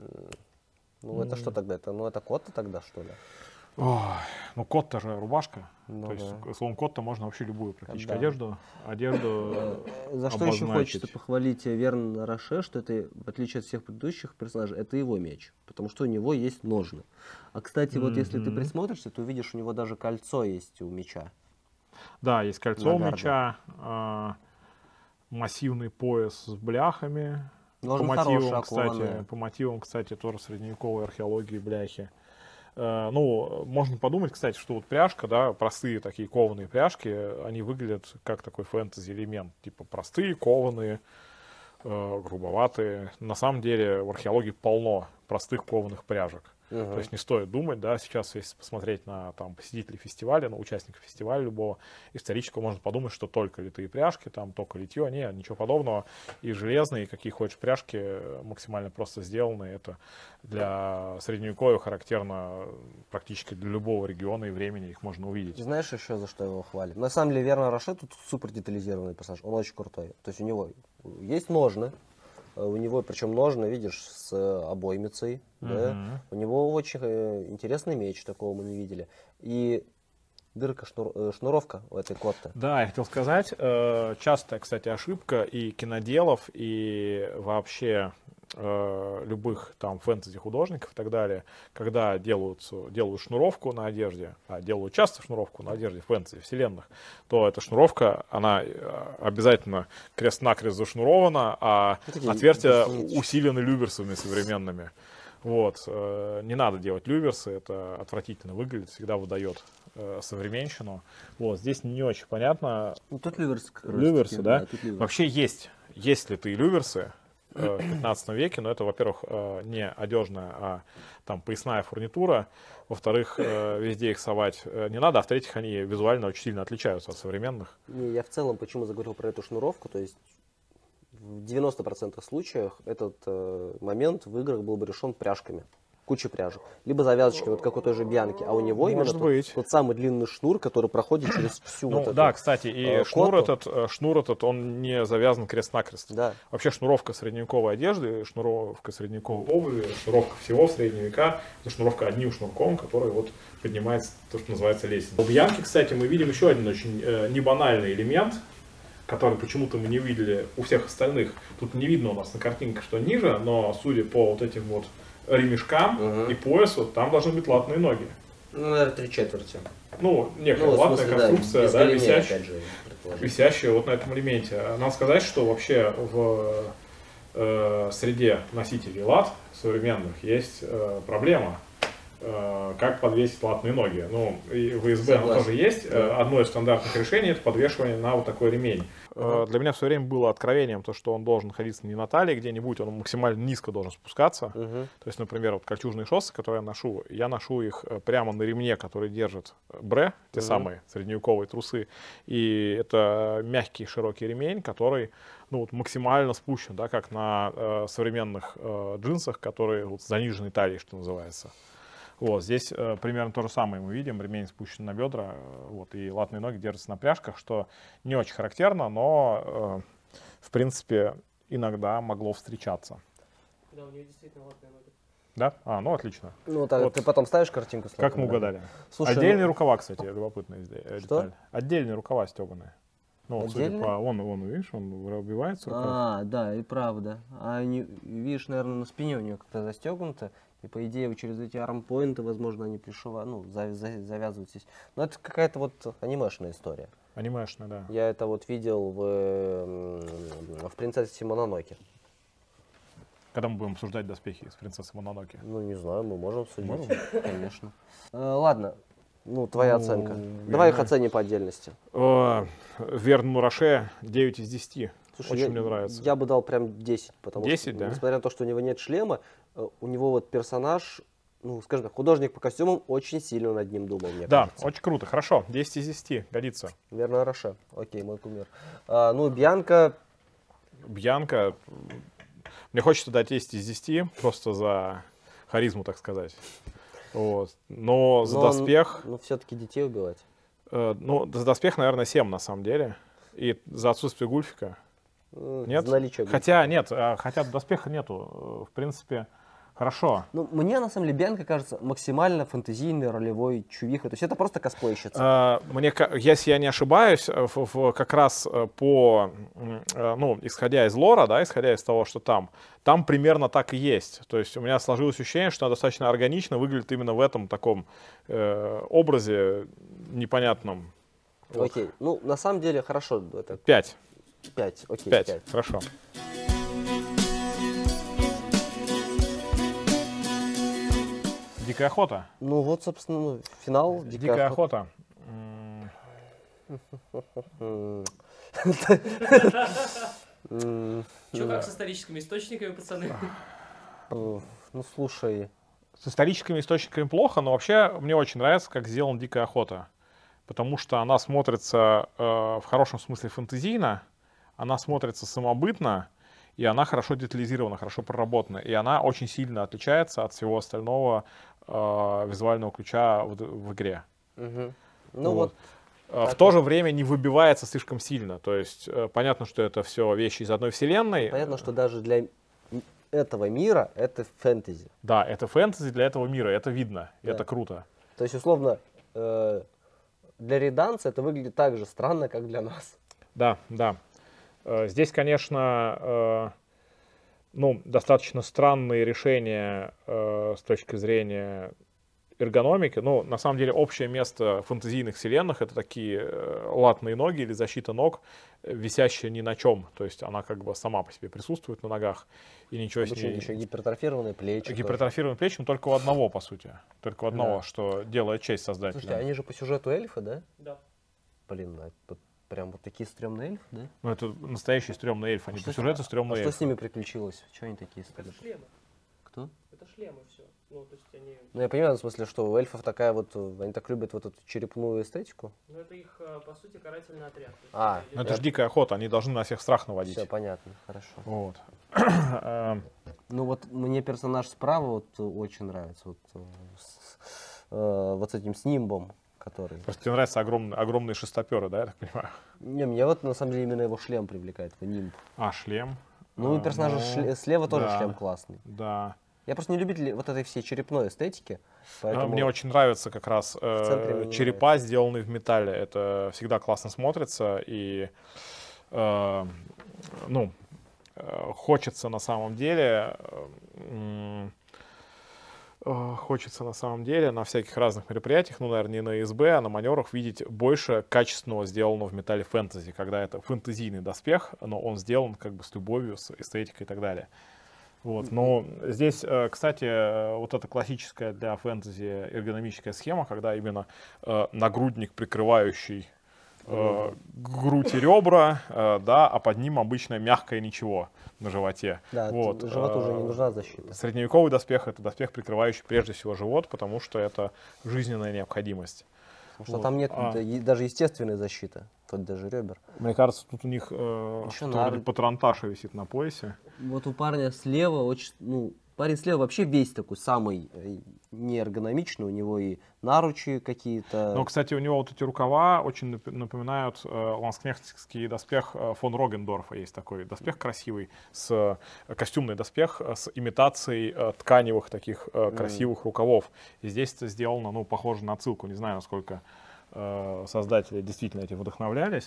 Ну, это что тогда? Это, ну, это кот тогда, что ли? Ой, ну кот-то же рубашка. Ну То есть да. словом кот-то можно вообще любую практически Да. одежду. Одежду. За что еще обозначить. хочется похвалить Верна Роше, что это, в отличие от всех предыдущих персонажей, это его меч. Потому что у него есть ножны. А, кстати, вот если ты Мгм. присмотришься, то увидишь, у него даже кольцо есть у меча. Да, есть кольцо у Нагарда. меча, а, массивный пояс с бляхами. Ножны по хорошие, мотивам, кстати, окованные. по мотивам, кстати, тоже средневековой археологии бляхи. Э, ну, можно подумать, кстати, что вот пряжка, да, простые такие кованые пряжки, они выглядят как такой фэнтези-элемент. Типа простые, кованые, э, грубоватые. На самом деле в археологии полно простых кованых пряжек. Угу. То есть не стоит думать, да, сейчас, если посмотреть на там, посетителей фестиваля, на участников фестиваля любого исторического, можно подумать, что только литые пряжки, там только литье, нет, ничего подобного. И железные, и какие хочешь пряжки, максимально просто сделаны. Это для средневековья характерно практически для любого региона и времени, их можно увидеть. Знаешь еще, за что его хвалят? На самом деле, Вернон Роше тут супер детализированный персонаж, он очень крутой. То есть у него есть ножны, у него, причем ножны, видишь, с обоймицей, Uh-huh. да? У него очень интересный меч, такого мы не видели. И дырка, шнур, шнуровка у этой котты. Да, я хотел сказать, э, частая, кстати, ошибка и киноделов, и вообще э, любых там фэнтези-художников и так далее, когда делают, делают шнуровку на одежде, а делают часто шнуровку на одежде фэнтези, вселенных, то эта шнуровка, она обязательно крест-накрест зашнурована, а Такие отверстия ниточки. усилены люверсами современными. Вот. Не надо делать люверсы, это отвратительно выглядит, всегда выдает э, современщину. Вот. Здесь не очень понятно. Ну, тут люверсы. Люверсы, да? да тут люверсы. Вообще есть, есть литые люверсы э, в пятнадцатом веке, но это, во-первых, э, не одежная, а там поясная фурнитура. Во-вторых, э, везде их совать э, не надо, а в-третьих, они визуально очень сильно отличаются от современных. Не, я в целом почему заговорил про эту шнуровку, то есть в девяноста процентах случаев этот э, момент в играх был бы решен пряжками. Куча пряжек. Либо завязочками, вот как у той же Бьянки. А у него Может именно быть. тот, тот самый длинный шнур, который проходит через всю Ну вот эту. да, кстати, и э, шнур коту. этот, э, шнур этот, он не завязан крест-накрест. Да. Вообще шнуровка средневековой одежды, шнуровка средневековой обуви, шнуровка всего в средние века, это шнуровка одним шнурком, который вот поднимается то, что называется лестница. У Бьянки, кстати, мы видим еще один очень э, небанальный элемент, который почему-то мы не видели у всех остальных. Тут не видно у нас на картинке, что ниже, но судя по вот этим вот ремешкам Угу. и поясу, там должны быть латные ноги. Ну, наверное, три четверти. Ну, некая Ну, в латная смысле, конструкция, без да, голения, висящая. опять же, предположим. Висящая вот на этом элементе. Надо сказать, что вообще в э, среде носителей лат современных есть э, проблема, э, как подвесить латные ноги. Ну, и в ИСБ оно Согласен. тоже есть. Да. Одно из стандартных решений — это подвешивание на вот такой ремень. Э, для меня все время было откровением то, что он должен находиться не на талии где-нибудь, он максимально низко должен спускаться. Мгм. То есть, например, вот кольчужные шоссы, которые я ношу, я ношу их э, прямо на ремне, который держит бре, те Мгм. самые средневековые трусы. И это мягкий широкий ремень, который ну, вот максимально спущен, да, как на э, современных э, джинсах, которые вот, с заниженной талией, что называется. Вот, здесь э, примерно то же самое мы видим, ремень спущен на бедра, э, вот, и латные ноги держатся на пряжках, что не очень характерно, но, э, в принципе, иногда могло встречаться. Да, у нее действительно латная нога. Да? А, ну отлично. Ну, так, Вот. ты потом ставишь картинку. с Как мы латными угадали? ногами. Слушай, Отдельные ну, рукава, кстати, любопытная изде- э, Что? деталь. Отдельные рукава стеганые. Ну, вот судя Отдельные? по... Вон, вон, видишь, он выбивается рукав. А, да, и правда. А они, видишь, наверное, на спине у нее как-то застегнуто. И по идее вот через эти армпоинты, возможно, они пришивают, ну, за- за- завязывают здесь. Но это какая-то вот анимешная история. Анимешная, да. Я это вот видел в, м, в «Принцессе Мононоке». Когда мы будем обсуждать доспехи с принцессой Мононоке? Ну, не знаю, мы можем судить. Можем? Конечно. Э, ладно, ну, твоя Ну, оценка. я Давай их знаю. оценим по отдельности. Э, Верн Роше девять из десяти. Слушай, Очень я, мне нравится. я бы дал прям десять, потому десять, что, да? несмотря на то, что у него нет шлема, э, у него вот персонаж, ну, скажем так, художник по костюмам очень сильно над ним думал, мне Да, кажется. очень круто. Хорошо, десять из десяти. Годится. Верно, Роше. Окей, мой кумир. А, ну, Бьянка, Бьянка. Мне хочется дать десять из десяти, просто за харизму, так сказать. Вот. Но за но, доспех, ну, все-таки детей убивать. э, ну, за доспех, наверное, семь на самом деле. И за отсутствие гульфика. Э, Нет? за наличие Хотя, нет, а, хотя доспеха нету. Э, В принципе, хорошо. Ну, мне, на самом деле, Бьянка кажется максимально фэнтезийной ролевой чувихой. То есть это просто косплейщица. А, Мне, ка- если я не ошибаюсь, э, в- в- как раз э, по, м, э, ну, исходя из лора, да, исходя из того, что там, там примерно так и есть. То есть у меня сложилось ощущение, что она достаточно органично выглядит именно в этом таком э, образе непонятном. Окей. Ну, на самом деле, хорошо. Это Пять. пять. Окей, Пять. пять. Хорошо. Дикая охота. Ну вот, собственно, ну, финал. Дикая, Дикая охота. охота. Че, как с историческими источниками, пацаны? Ну, слушай. С историческими источниками плохо, но вообще мне очень нравится, как сделана «Дикая охота». Потому что она смотрится э, в хорошем смысле фэнтезийно, она смотрится самобытно, и она хорошо детализирована, хорошо проработана. И она очень сильно отличается от всего остального э, визуального ключа в, в игре. Угу. Ну вот. вот. В то же время не выбивается слишком сильно. То есть э, понятно, что это все вещи из одной вселенной. Понятно, что даже для этого мира это фэнтези. Да, это фэнтези для этого мира, это видно, Да. это круто. То есть, условно, э, для реданса это выглядит так же странно, как для нас. Да, да. Э, здесь, конечно, э, ну, достаточно странные решения э, с точки зрения эргономики. Ну, на самом деле, общее место фэнтезийных вселенных — это такие э, латные ноги или защита ног, э, висящая ни на чем. То есть она как бы сама по себе присутствует на ногах, и ничего с ней... Еще гипертрофированные плечи. Гипертрофированные плечи, но только у одного, по сути. Только у одного, Да. что делает честь создателям. Слушайте, они же по сюжету эльфы, да? Да. Блин, а тут прям вот такие стрёмные эльфы, да? Ну, это настоящий стрёмный эльф, они Что по с- сюжету А стрёмные что эльфы. с ними приключилось? Чего они такие стали? Это шлемы. Кто? Это шлемы все. Ну, то есть они... Ну, я понимаю, в смысле, что у эльфов такая вот, э, они так любят вот эту черепную эстетику. Ну, это их, э, по сути, карательный отряд. То есть А, это Ну, это идет- же дикая охота, они должны на всех страх наводить. Все понятно, хорошо. Вот. Эм, Ну вот мне персонаж справа вот э, очень нравится, вот, э, с, э, вот с этим с нимбом, который. Просто тебе нравятся огромные, огромные шестоперы, да, я так понимаю? Не, мне вот на самом деле именно его шлем привлекает, его нимб. А, шлем. Ну и А, персонажа ну, шле- слева тоже да, шлем классный. Да. Я просто не любитель вот этой всей черепной эстетики, А, поэтому Мне очень нравится как раз э, центре мне не черепа, сделанные в металле. Это всегда классно смотрится. И, э, ну, э, хочется на самом деле... э, э, Хочется на самом деле на всяких разных мероприятиях, ну, наверное, не на ИСБ, а на маневрах видеть больше качественного сделанного в металле фэнтези, когда это фэнтезийный доспех, но он сделан как бы с любовью, с эстетикой и так далее. Вот. Но здесь, э, кстати, э, вот эта классическая для фэнтези эргономическая схема, когда именно э, нагрудник, прикрывающий э, грудь и ребра, э, да, а под ним обычно мягкое ничего на животе. да, Вот, т- животу уже не э, нужна защита. Средневековый доспех — это доспех, прикрывающий прежде всего живот, потому что это жизненная необходимость. Потому что вот. там нет А. да, и даже естественной защиты, тут даже ребер. Мне кажется, тут у них э, Ещё что-то надо- вроде патронташа висит на поясе. Вот у парня слева очень, ну, парень слева вообще весь такой самый э, неэргономичный, у него и наручи какие-то. Но, кстати, у него вот эти рукава очень нап- напоминают э, ланскнехтский доспех э, фон Рогендорфа. Есть такой доспех красивый, с, э, костюмный доспех э, с имитацией э, тканевых таких э, красивых рукавов. И здесь это сделано, ну, похоже на отсылку. Не знаю, насколько э, создатели действительно этим вдохновлялись.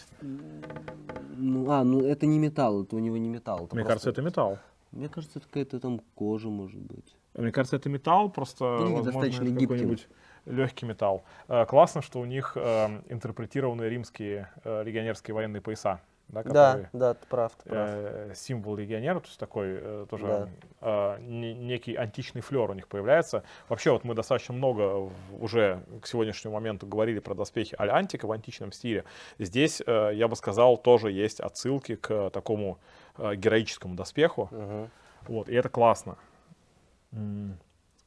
Ну, а, ну это не металл, это у него не металл. это Мне просто- кажется, это металл. Мне кажется, это какая-то там кожа, может быть. Мне кажется, это металл, просто, Или возможно, достаточно это гибким. какой-нибудь легкий металл. Э, классно, что у них э, интерпретированы римские э, легионерские военные пояса, да, которые... Да, да, ты прав, ты прав. э, символ легионера, то есть такой э, тоже Да. э, не- некий античный флер у них появляется. Вообще вот мы достаточно много в- уже к сегодняшнему моменту говорили про доспехи аль-антика в античном стиле. Здесь, э, я бы сказал, тоже есть отсылки к такому э, героическому доспеху. Мгм. Вот, и это классно. М.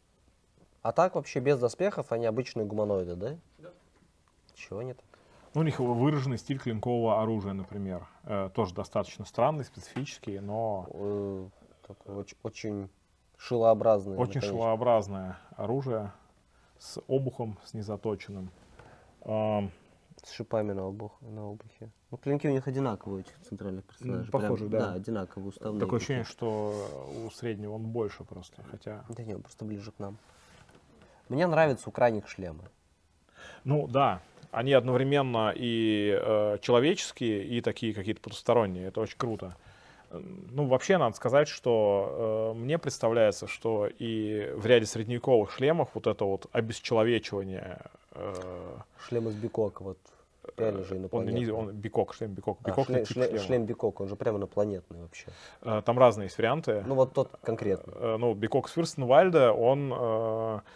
А так вообще без доспехов они обычные гуманоиды, да? Да. Чего они так? Ну, у них выраженный стиль клинкового оружия, например. Э, тоже достаточно странный, специфический, но Э, такой оч- очень шилообразные. очень наконечники. шилообразное оружие с обухом, с незаточенным. Ам, С шипами на, обух, на обухе. Ну, клинки у них одинаковые, у этих центральных персонажей. похожие, да. Да, одинаковые, уставные. Такое такие. ощущение, что у среднего он больше просто, хотя... Да не, он просто ближе к нам. Мне нравятся у крайних шлемы. Ну, да, они одновременно и э, человеческие, и такие какие-то потусторонние. Это очень круто. Э, Ну, вообще, надо сказать, что э, мне представляется, что и в ряде средневековых шлемов вот это вот обесчеловечивание... э, Шлем из Бикока, вот реально же он, инопланетный. не, он бикок, шлем бикок. А, Бикок шле- это тип шле- шлема. шлем Бикока, он же прямо инопланетный вообще. Э, Там разные есть варианты. Ну вот тот конкретно. Э, Ну, бикок с Фюрстенвальда, он... э,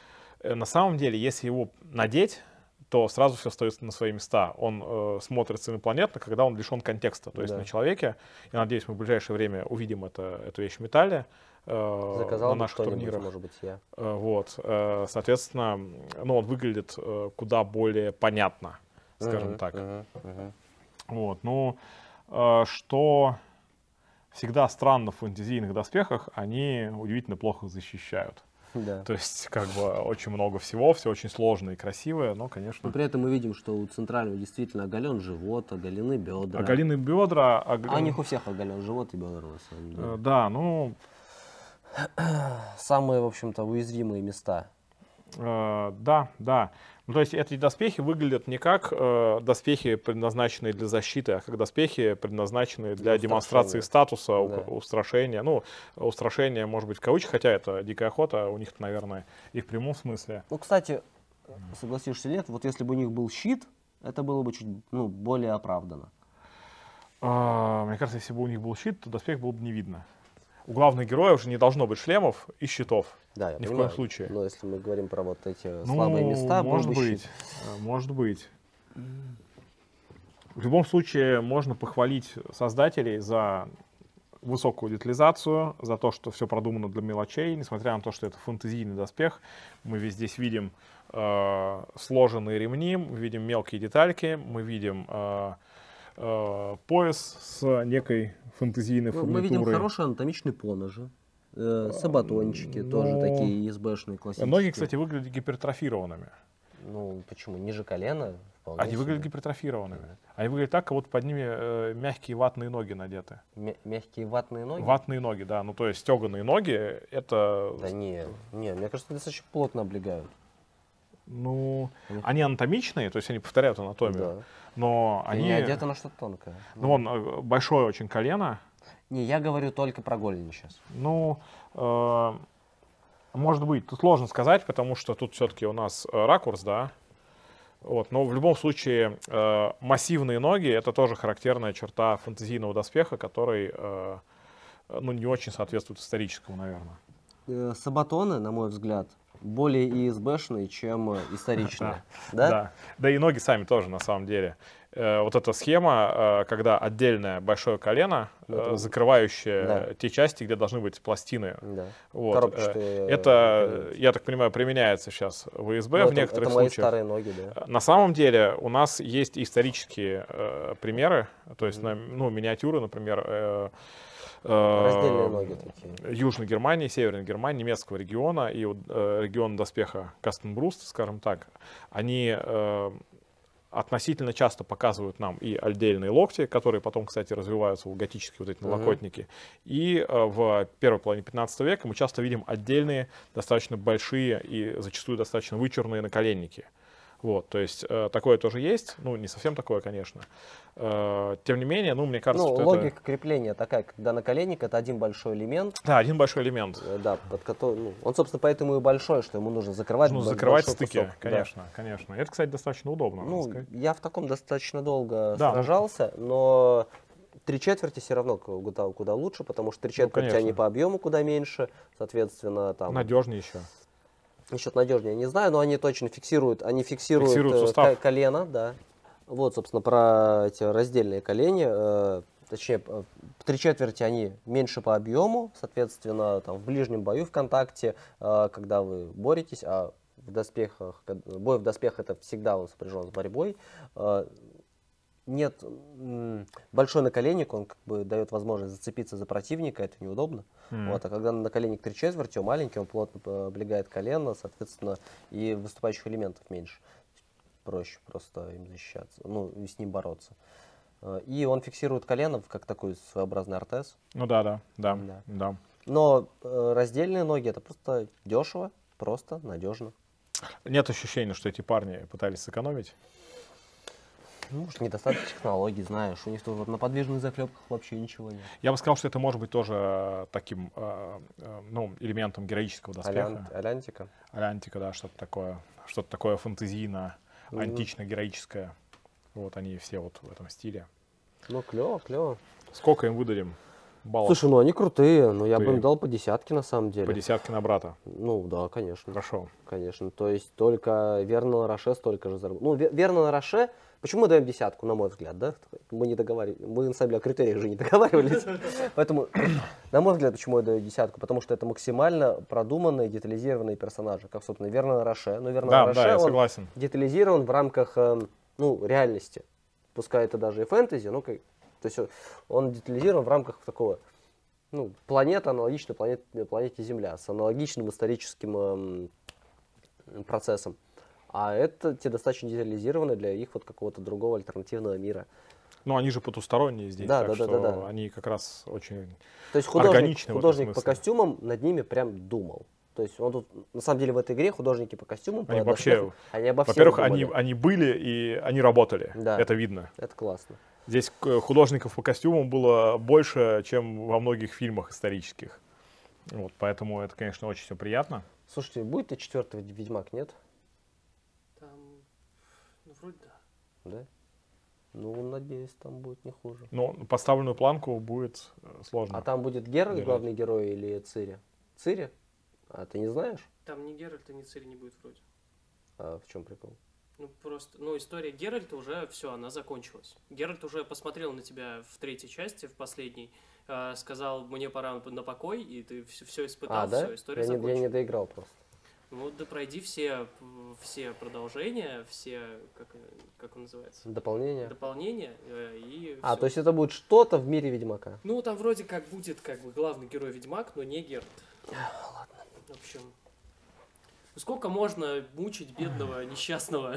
э, на самом деле, если его надеть, то сразу все остается на свои места. Он э, смотрится инопланетно, когда он лишен контекста. То есть Да. на человеке. Я надеюсь, мы в ближайшее время увидим это, эту вещь в металле э, Заказал на бы наших кто-нибудь, турнирах. может быть, я. Э, вот. Э, соответственно, ну, он выглядит э, куда более понятно, скажем Мгм, так. мгм, мгм. Вот. Ну, э, что всегда странно в фэнтезийных доспехах, они удивительно плохо защищают. Да. То есть, как бы, очень много всего, все очень сложное и красивое, но, конечно... Но при этом мы видим, что у центрального действительно оголен живот, оголены бедра. Оголены бедра... ог- А у них у всех оголен живот и бедра, на самом деле. Э, Да, ну, Самые, в общем-то, уязвимые места. э, да, да. Ну, то есть эти доспехи выглядят не как э, доспехи, предназначенные для защиты, а как доспехи, предназначенные для Для демонстрации устрашения. статуса, у- Да. устрашения. Ну, устрашение, может быть, в кавычках, хотя это дикая охота, у них, наверное, и в прямом смысле. Ну, кстати, согласишься, нет, вот если бы у них был щит, это было бы чуть ну, более оправдано. А, мне кажется, если бы у них был щит, то доспех было бы не видно. У главных героев же не должно быть шлемов и щитов. Да, я Ни в понимаю. коем случае. Но если мы говорим про вот эти Ну, слабые места, был может бы быть, щит. э, может быть. В любом случае, можно похвалить создателей за высокую детализацию, за то, что все продумано для мелочей, несмотря на то, что это фэнтезийный доспех. Мы весь здесь видим э, сложенные ремни, мы видим мелкие детальки, мы видим э, э, пояс с некой фэнтезийной Ну, фурнитурой. мы видим хорошие анатомичные поножи. Э, сабатончики ну, тоже такие ИСБшные, классические. Ноги, кстати, выглядят гипертрофированными. Ну, почему? Ниже колена? Вполне Они выглядят себе. гипертрофированными. Они выглядят так, как будто под ними э, мягкие ватные ноги надеты. Мя- мягкие ватные ноги? Ватные ноги, да. Ну, то есть стеганые ноги, это, Да не, не, мне кажется, достаточно плотно облегают. ну, Они- они анатомичные, то есть они повторяют анатомию, Да. но Они они, одеты на что-то тонкое. ну, вон, э, большое очень колено, Не, я говорю только про голени сейчас. ну, э, может быть, тут сложно сказать, потому что тут все-таки у нас э, ракурс, да, вот, но в любом случае э, массивные ноги — это тоже характерная черта фэнтезийного доспеха, который, э, ну, не очень соответствует историческому, наверное. Э, Сабатоны, на мой взгляд, более ИСБшные, чем э, историчные. Да. Да? Да. Да и ноги сами тоже, на самом деле. Э, Вот эта схема, э, когда отдельное большое колено, Ну, э, это- закрывающее да. те части, где должны быть пластины. Да. Вот. Коробчатые, Э, Это, я так понимаю, применяется сейчас в ИСБ Ну, в это, некоторых это мои случаях. старые ноги, да. На самом деле у нас есть исторические э, примеры, то есть на, ну, миниатюры, например, э, э, Раздельные ноги такие. Южной Германии, Северной Германии, немецкого региона и вот, э, региона доспеха Кастенбруст, скажем так, они э, относительно часто показывают нам и отдельные локти, которые потом, кстати, развиваются в готические вот эти Мгм. налокотники. И э, в первой половине пятнадцатого века мы часто видим отдельные, достаточно большие и зачастую достаточно вычурные наколенники. Вот, то есть э, такое тоже есть, ну не совсем такое, конечно. Э, тем не менее, ну мне кажется, Ну, что логика это... крепления такая, когда наколенник это один большой элемент, Да, один большой элемент. э, да, под который, ну, он, собственно, поэтому и большой, что ему нужно закрывать Ну, б- закрывать большой стыки, кусок, да. конечно, конечно. Это, кстати, достаточно удобно, надо Ну, сказать. я в таком достаточно долго Да, ну- сражался, но три четверти все равно куда, куда лучше, потому что три четверти конечно. они по объему куда меньше, соответственно, там Надежнее еще. насчет надежнее я не знаю, но они точно фиксируют, они фиксируют, Фиксируют э, сустав. ко- колено, да. Вот, собственно, про эти раздельные колени, э, точнее, э, три четверти они меньше по объему, соответственно, там в ближнем бою, в контакте, э, когда вы боретесь, а в доспехах, кад- бой в доспехах это всегда он сопряжен с борьбой. э, Нет, м, большой наколенник, он как бы дает возможность зацепиться за противника, это неудобно. М. Вот, а когда наколенник три четверти, он маленький, он плотно э, облегает колено, соответственно, и выступающих элементов меньше. Проще просто им защищаться, ну, и с ним бороться. Э, И он фиксирует колено как такой своеобразный ортез. Ну да, да, да, Да. да. Но э, раздельные ноги это просто дешево, просто, надежно. Нет ощущения, что эти парни пытались сэкономить. Ну, может, недостаток технологий, знаешь, у них тут вот на подвижных заклепках вообще ничего нет. Я бы сказал, что это может быть тоже э, таким, э, э, ну, элементом героического доспеха. Алян- Алянтика. Алянтика, да, что-то такое, что-то такое фэнтезийно, Мгм. антично-героическое. Вот они все вот в этом стиле. Ну, клево, клево. Сколько им выдадим? баллов? Слушай, ну они крутые, но я Ты- бы им дал по десятке на самом деле. По десятке на брата. Ну да, конечно. Хорошо. Конечно. То есть только Вернон Роше столько же заработал. Ну, Ве- Вернон Роше, почему мы даем десятку, на мой взгляд, да? Мы не договаривались. Мы на самом деле о критериях же не договаривались. Поэтому, на мой взгляд, почему я даю десятку? Потому что это максимально продуманные, детализированные персонажи, как, собственно, Вернон Роше. Но Вернон Да, Роше, да, я он согласен. детализирован в рамках, эм, ну, реальности. Пускай это даже и фэнтези, но как, то есть он детализирован в рамках такого, ну, планета аналогична планете, планете Земля, с аналогичным историческим эм, процессом. А это те достаточно детализированы для их вот какого-то другого альтернативного мира. Ну, они же потусторонние здесь, Да, так да, да, что да, да. они как раз очень... То есть художник, Органичны в этом художник по смысле. костюмам над ними прям думал. То есть он тут, на самом деле в этой игре художники по костюмам, по Они вообще, доспехам, они обо всем во-первых, думали. они, они были и они работали. Да. Это видно. Это классно. Здесь к- художников по костюмам было больше, чем во многих фильмах исторических. Вот, поэтому это, конечно, очень все приятно. Слушайте, будет и четвертый Ведьмак, нет? Там, ну, вроде да. Да? Ну, надеюсь, там будет не хуже. Но поставленную планку будет э, сложно. А там будет Геральт Геральт. главный герой или Цири? Цири? А ты не знаешь? Там ни Геральта, ни Цири не будет вроде. А в чем прикол? Ну, просто, ну, история Геральта уже, все, она закончилась. Геральт уже посмотрел на тебя в третьей части, в последней, э, сказал, мне пора на покой, и ты все, все испытал, А, да? все, история Я не, я закончилась. не доиграл просто. Ну, да пройди все, все продолжения, все, как, как он называется, Дополнение? дополнения, э, и А, всё. то есть это будет что-то в мире Ведьмака. Ну, там вроде как будет как бы главный герой Ведьмак, но не Геральт. Ладно. В общем, ну, сколько можно мучить бедного, несчастного?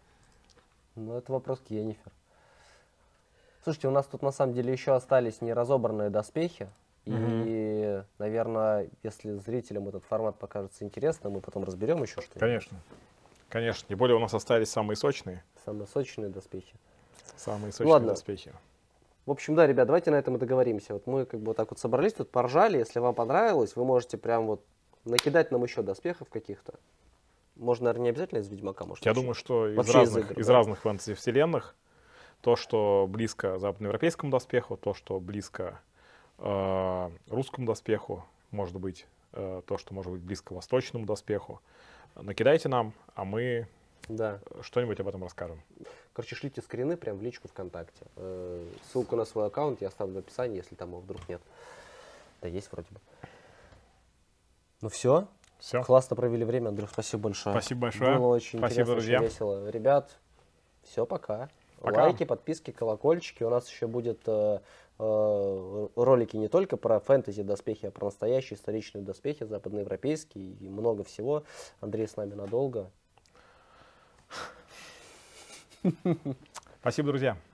Ну, это вопрос к Йеннифер. Слушайте, у нас тут на самом деле еще остались неразобранные доспехи. И, наверное, если зрителям этот формат покажется интересным, мы потом разберем еще что-нибудь. Конечно. Конечно. Тем более у нас остались самые сочные. Самые сочные доспехи. Самые сочные Ладно. доспехи. В общем, да, ребят, давайте на этом и договоримся. Вот мы как бы вот так вот собрались, тут поржали. Если вам понравилось, вы можете прям вот накидать нам еще доспехов каких-то. Можно, наверное, не обязательно из Ведьмака, может. Я вообще. думаю, что из Вообще из разных, игр, из да. разных фэнтези-вселенных то, что близко западноевропейскому доспеху, то, что близко э, русскому доспеху, может быть, э, то, что может быть близко восточному доспеху, накидайте нам, а мы Да. что-нибудь об этом расскажем. Короче, шлите скрины прям в личку ВКонтакте. Э, Ссылку на свой аккаунт я оставлю в описании, если там его вдруг нет. Да есть вроде бы. Ну все. Все. Классно провели время, Андрюх, спасибо большое. Спасибо большое. Было очень Спасибо, интересно, друзья. очень весело. Ребят, все, пока. Пока. Лайки, подписки, колокольчики. У нас еще будет э, э, ролики не только про фэнтези доспехи, а про настоящие историчные доспехи, западноевропейские и много всего. Андрей с нами надолго. Спасибо, друзья.